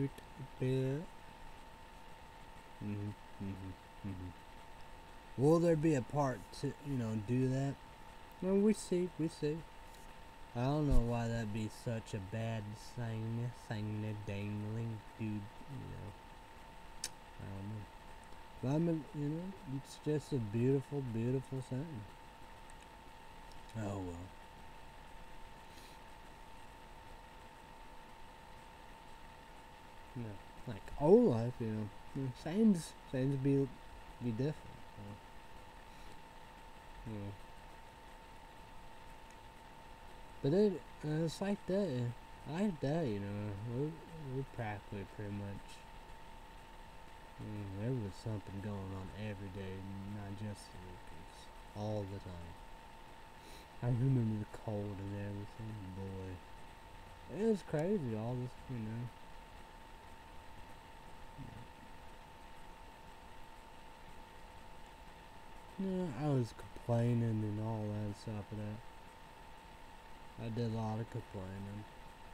Will there be a part to, you know, do that? No, we see. I don't know why that'd be such a bad thing, dangling, dude, you know. I don't know. But I mean, you know, it's just a beautiful, beautiful thing. Oh well. Yeah, like old life, you know, seems be different. Yeah. But it's like that. Like that, you know. We're practically pretty much. There was something going on every day, not just the weekends, all the time. I remember the cold and everything, boy. It was crazy, all this, you know. Yeah, I was complaining and all that stuff of that. I did a lot of complaining.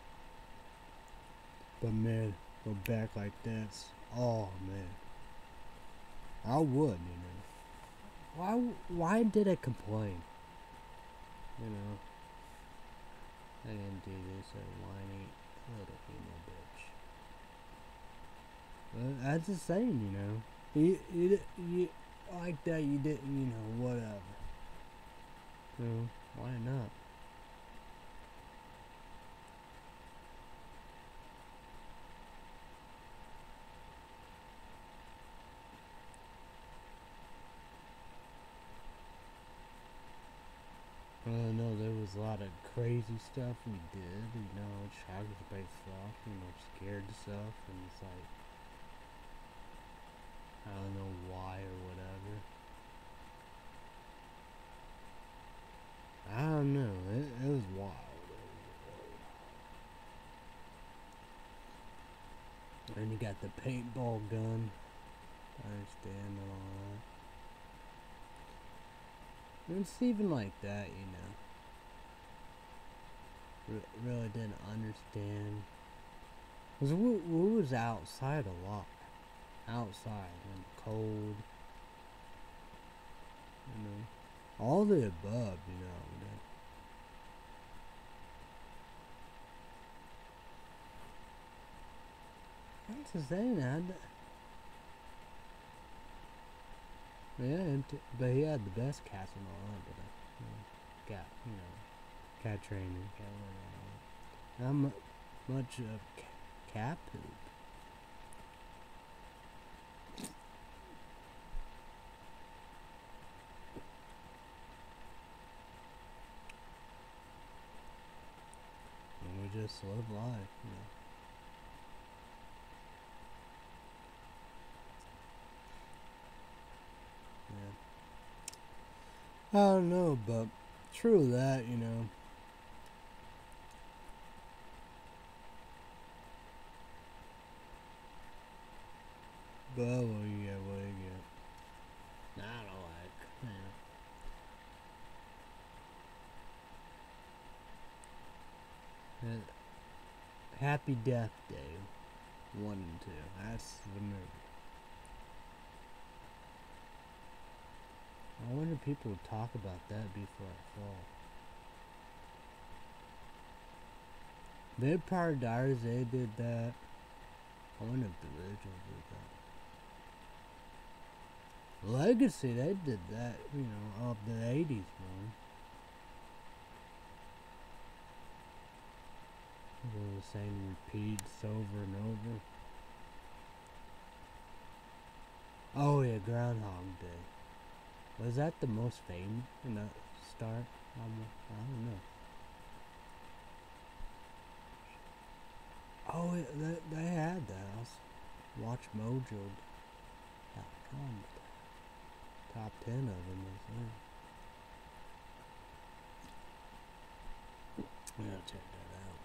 But man, go back like that, oh man. I would, you know. Why did I complain? You know. I didn't do this, a whiny little emo bitch. But that's the same, you know. You like that, you didn't, you know, whatever. So, why not? I don't know, there was a lot of crazy stuff we did, you know, childhood-based stuff, you know, scared stuff, and it's like, I don't know why or whatever. I don't know, it was wild. And you got the paintball gun, I understand and all that. And it's even like that, you know. Really didn't understand. Cause we was outside a lot. Outside and cold. You know. All the above, you know. That's the thing, yeah, but he had the best cats and all that, but cat, you know, cat training, cat learning, not much of cat poop. And we just live life, you know. Yeah. I don't know, but true that, you know. But what do you get? I don't like, yeah. Happy Death Day 1 and 2. That's the movie. I wonder if people would talk about that before I fall. Vampire Diaries, they did that. I wonder if the original did that. Legacy, they did that, you know, of the 80s, man. The same repeats over and over. Oh yeah, Groundhog Day. Was that the most famous in the start? I don't know. Oh, they had that. I was WatchMojo.com. Top 10 of them was there. I'm gonna check that out.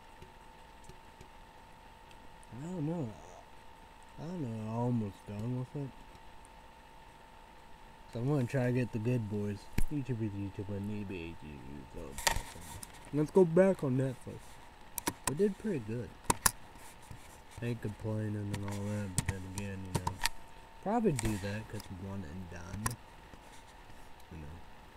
I don't know. I'm almost done with it. So I'm gonna try to get the Good Boys. YouTube is YouTube and eBay. Let's go back on Netflix. We did pretty good. Ain't complaining and all that, but then again, you know, probably do that because we want it and done. You know,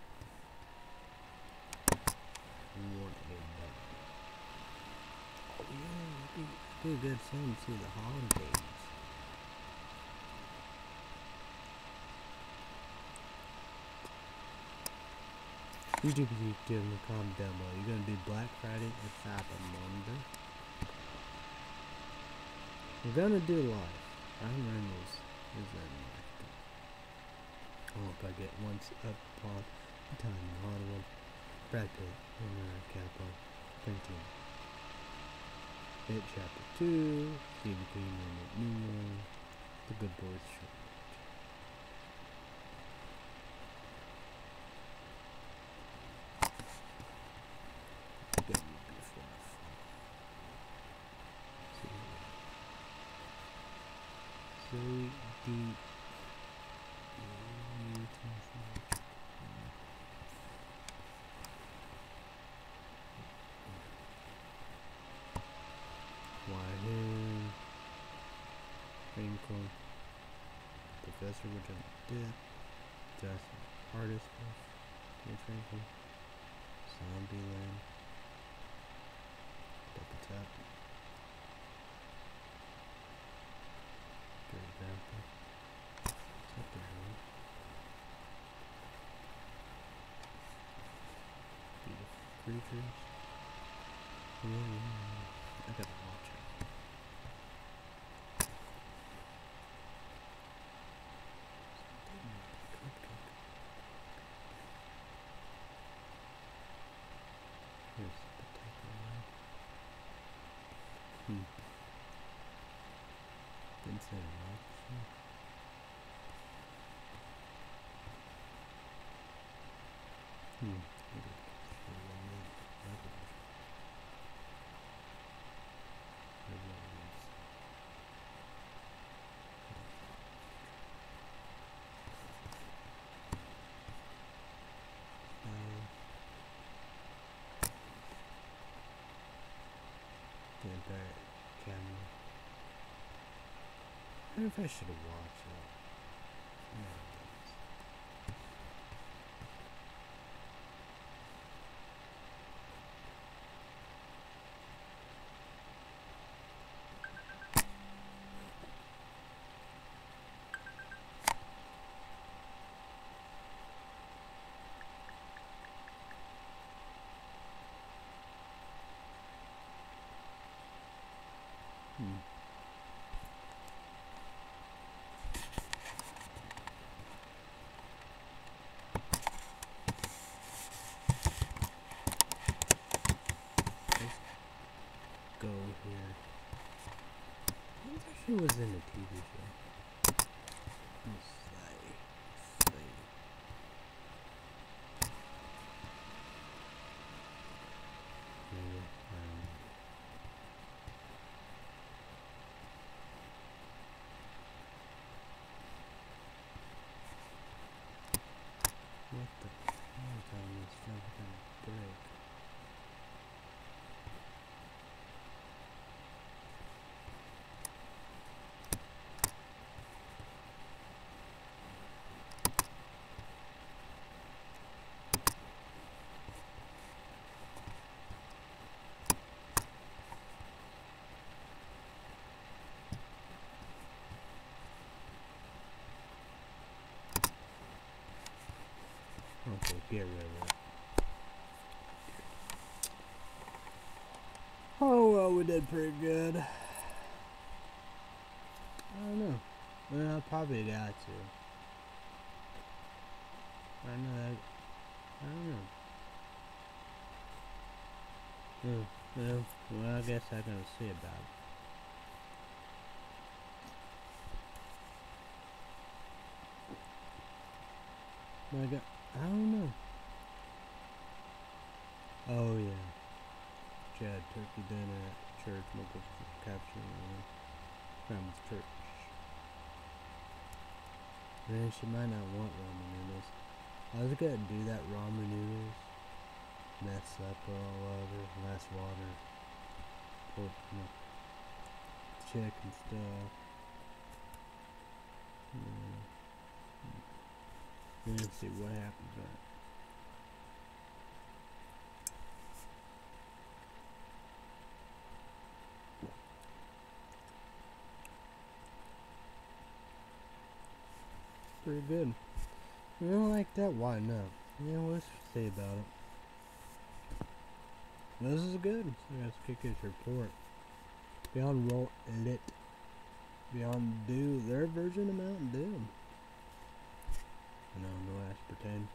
we want it done. Oh yeah, it'd be a good thing to see the holidays. YouTube is YouTube in the comment down below. You're gonna do Black Friday or Cyber Monday. We're gonna do live. Ryan Reynolds is that live. I hope I get once up upon a time in Hollywood. Brad Pitt, Leonardo DiCaprio, Quentin. It Chapter 2, Stephen King and Nemo, The Good Boys Show. Miracle, Professor, which I did, Just Artist, Franklin, Zombieland, double tap, Dirty Grandpa, something wrong, Beautiful Creatures, I gotta watch it. Here's the potato one. Didn't say it right. Vampire Academy. I don't know if I should have watched it. Go here. She was in a TV show. Slay. Maybe, what the hell time is never gonna break? Okay, get rid of it. Oh well, we did pretty good. I don't know. Well, I probably got to. I know that. I don't know. Well, I guess I'm gonna see about it. I don't know. Oh yeah. Chad turkey dinner at church. Local capturing Grandma's church. Man, she might not want ramen noodles. I was gonna do that ramen noodles. Mess up all over. Less water. Put chicken stuff. Let's see what happens there. Pretty good. You don't like that? Why not? Yeah, let's see about it. This is good. So let's kick his report. Beyond Roll Lit. Beyond Dew. Their version of Mountain Dew. No aspartame.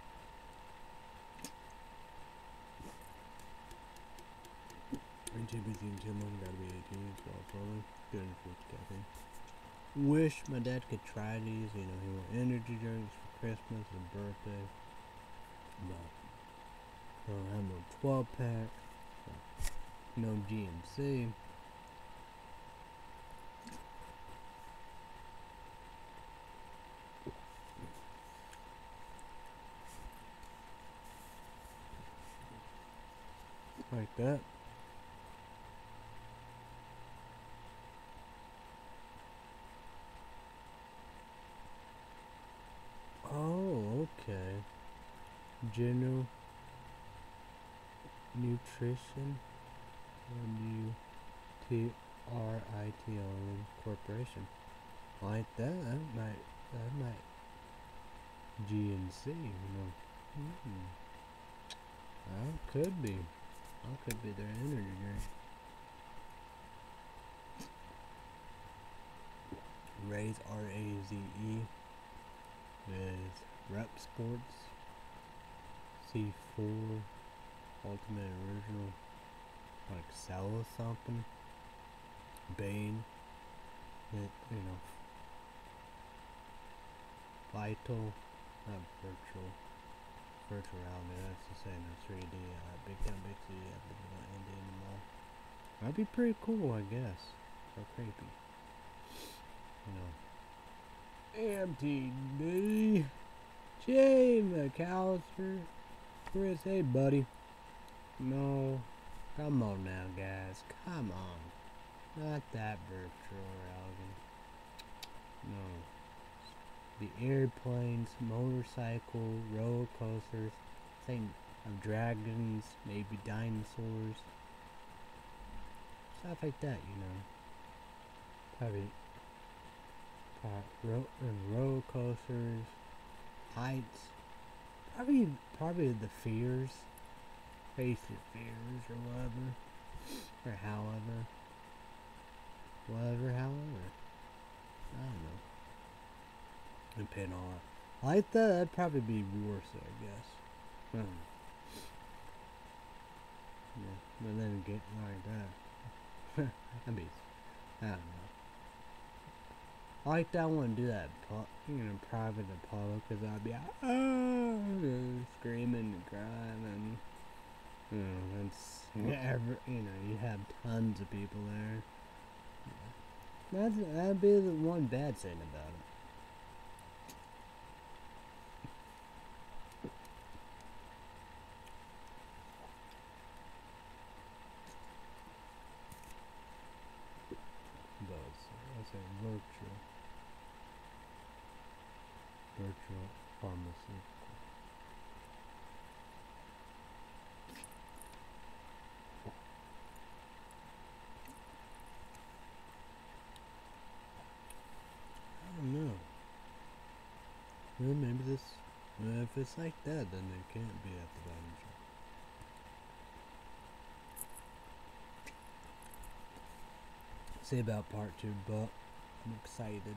And GBC and Timon gotta be 18 as well, probably. Good influence caffeine. Wish my dad could try these. You know, he want energy drinks for Christmas and birthday. But I don't have no 12 pack. No GMC. Like that. General Nutrition, N-U-T-R-I-T-O-N Corporation. Like that might GNC, you know. That could be their energy drink. Raze, R-A-Z-E, with Rep Sports, C4, Ultimate Original, like Cell something, Bane, you know, Vital, not virtual reality, that's the same as 3D, Big Time Big City, Indian Mall. That'd be pretty cool, I guess. So creepy. You know. MTD. Jay McAllister. Chris, hey buddy. No. Come on now, guys. Come on. Not that virtual reality. No. The airplanes, motorcycle, roller coasters, thing of dragons, maybe dinosaurs. Stuff like that, you know. Roller coasters, heights, probably the fears, face your fears or however, I don't know, and pin all that. Like that'd probably be worse, I guess. Yeah, but then get like that, I don't know. I like that one do that, private and public, because I'd be screaming and crying, and you have tons of people there. That'd be the one bad thing about it. But that's a virtual pharmacy. I don't know. Remember this? If it's like that, then it can't be at the bottom shop. Say about part 2, but I'm excited.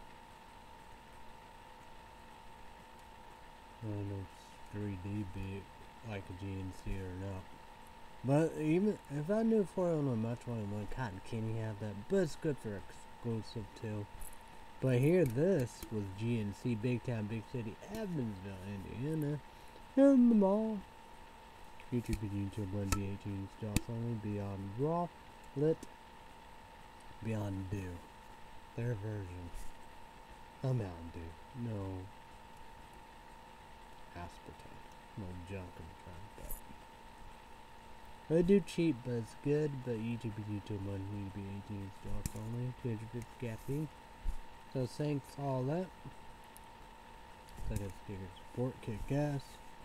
I don't know if 3D be like a GNC or not. But even if I knew 401 Match 1 Cotton Candy have that, but it's good for exclusive too. But here this was GNC Big Town Big City Evansville, Indiana, in the mall. YouTube and YouTube 1B18 stocks only, Beyond Raw, Lit, Beyond Dew. Their version of Mountain Dew. No aspartame, no junk in the front, but they do cheap, but it's good. But YouTube and YouTube 1B18 stocks only, 250 caffeine. So thanks all that. So that's Sticker Sport Kick Gas.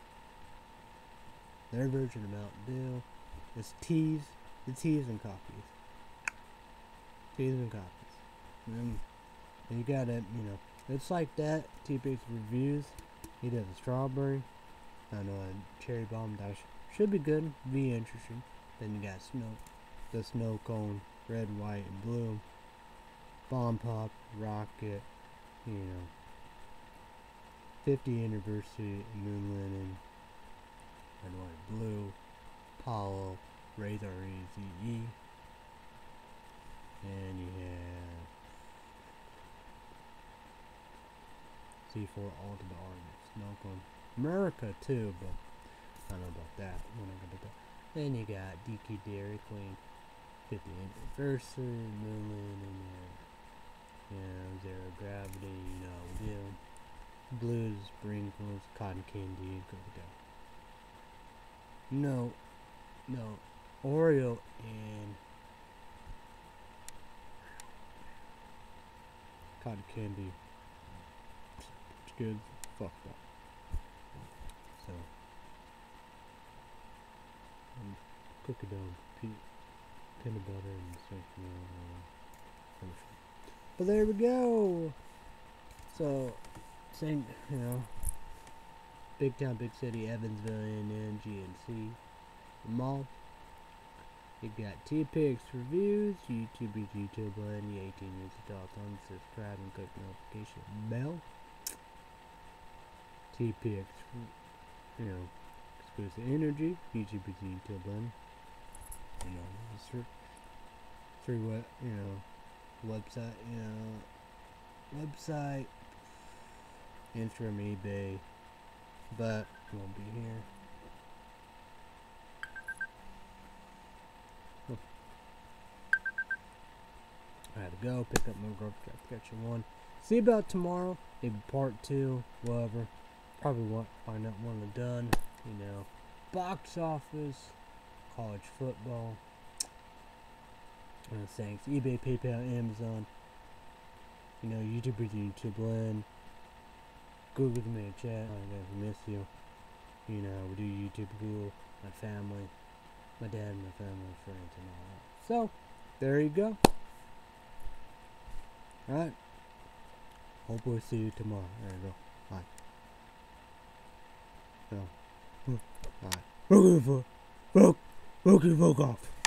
Their version of Mountain Dew. It's teas. The teas and coffees. Teas and coffees. And you got it, it's like that. T-Big's reviews. He does a strawberry. I know a cherry bomb dash. Should be good. Be interesting. Then you got the snow cone. Red, white, and blue. Bomb Pop, Rocket, 50 anniversary, Moon Linen, Red, White, Blue, Apollo, Raze, R-A-Z-E, and you have C4 Ultimate Artist, Snow Cone, America too, but I don't know about that. We're not gonna do that. Then you got DK Dairy Queen, 50 anniversary, Moon Linen, Zero Gravity, Deal, Blues, Sprinkles, Cotton Candy, go. No, Oreo and Cotton Candy. It's good. Fuck that. So, cookie dough, peanut butter, and stuff. But there we go. So, same, big town, big city, Evansville, and GNC Mall. You got T-Pix reviews, YouTubers, YouTube Land, you 18 years adult, unsubscribe and click the notification bell. T-Pix, exclusive energy, YouTubers, YouTube Land. Through what, website, Instagram, eBay, but won't be here. I had to go pick up my girlfriend application 1. See about tomorrow, maybe part 2, whatever. Probably won't find out when I'm done. Box office, college football. Thanks. eBay, PayPal, Amazon. YouTubers, YouTube Land. Google's me a chat. I guys miss you. We do YouTube, Google, my family, my dad, my family, friends, and all that. So, there you go. Alright. Hope we'll see you tomorrow. There you go. Bye. Alright. Okay, fuck off.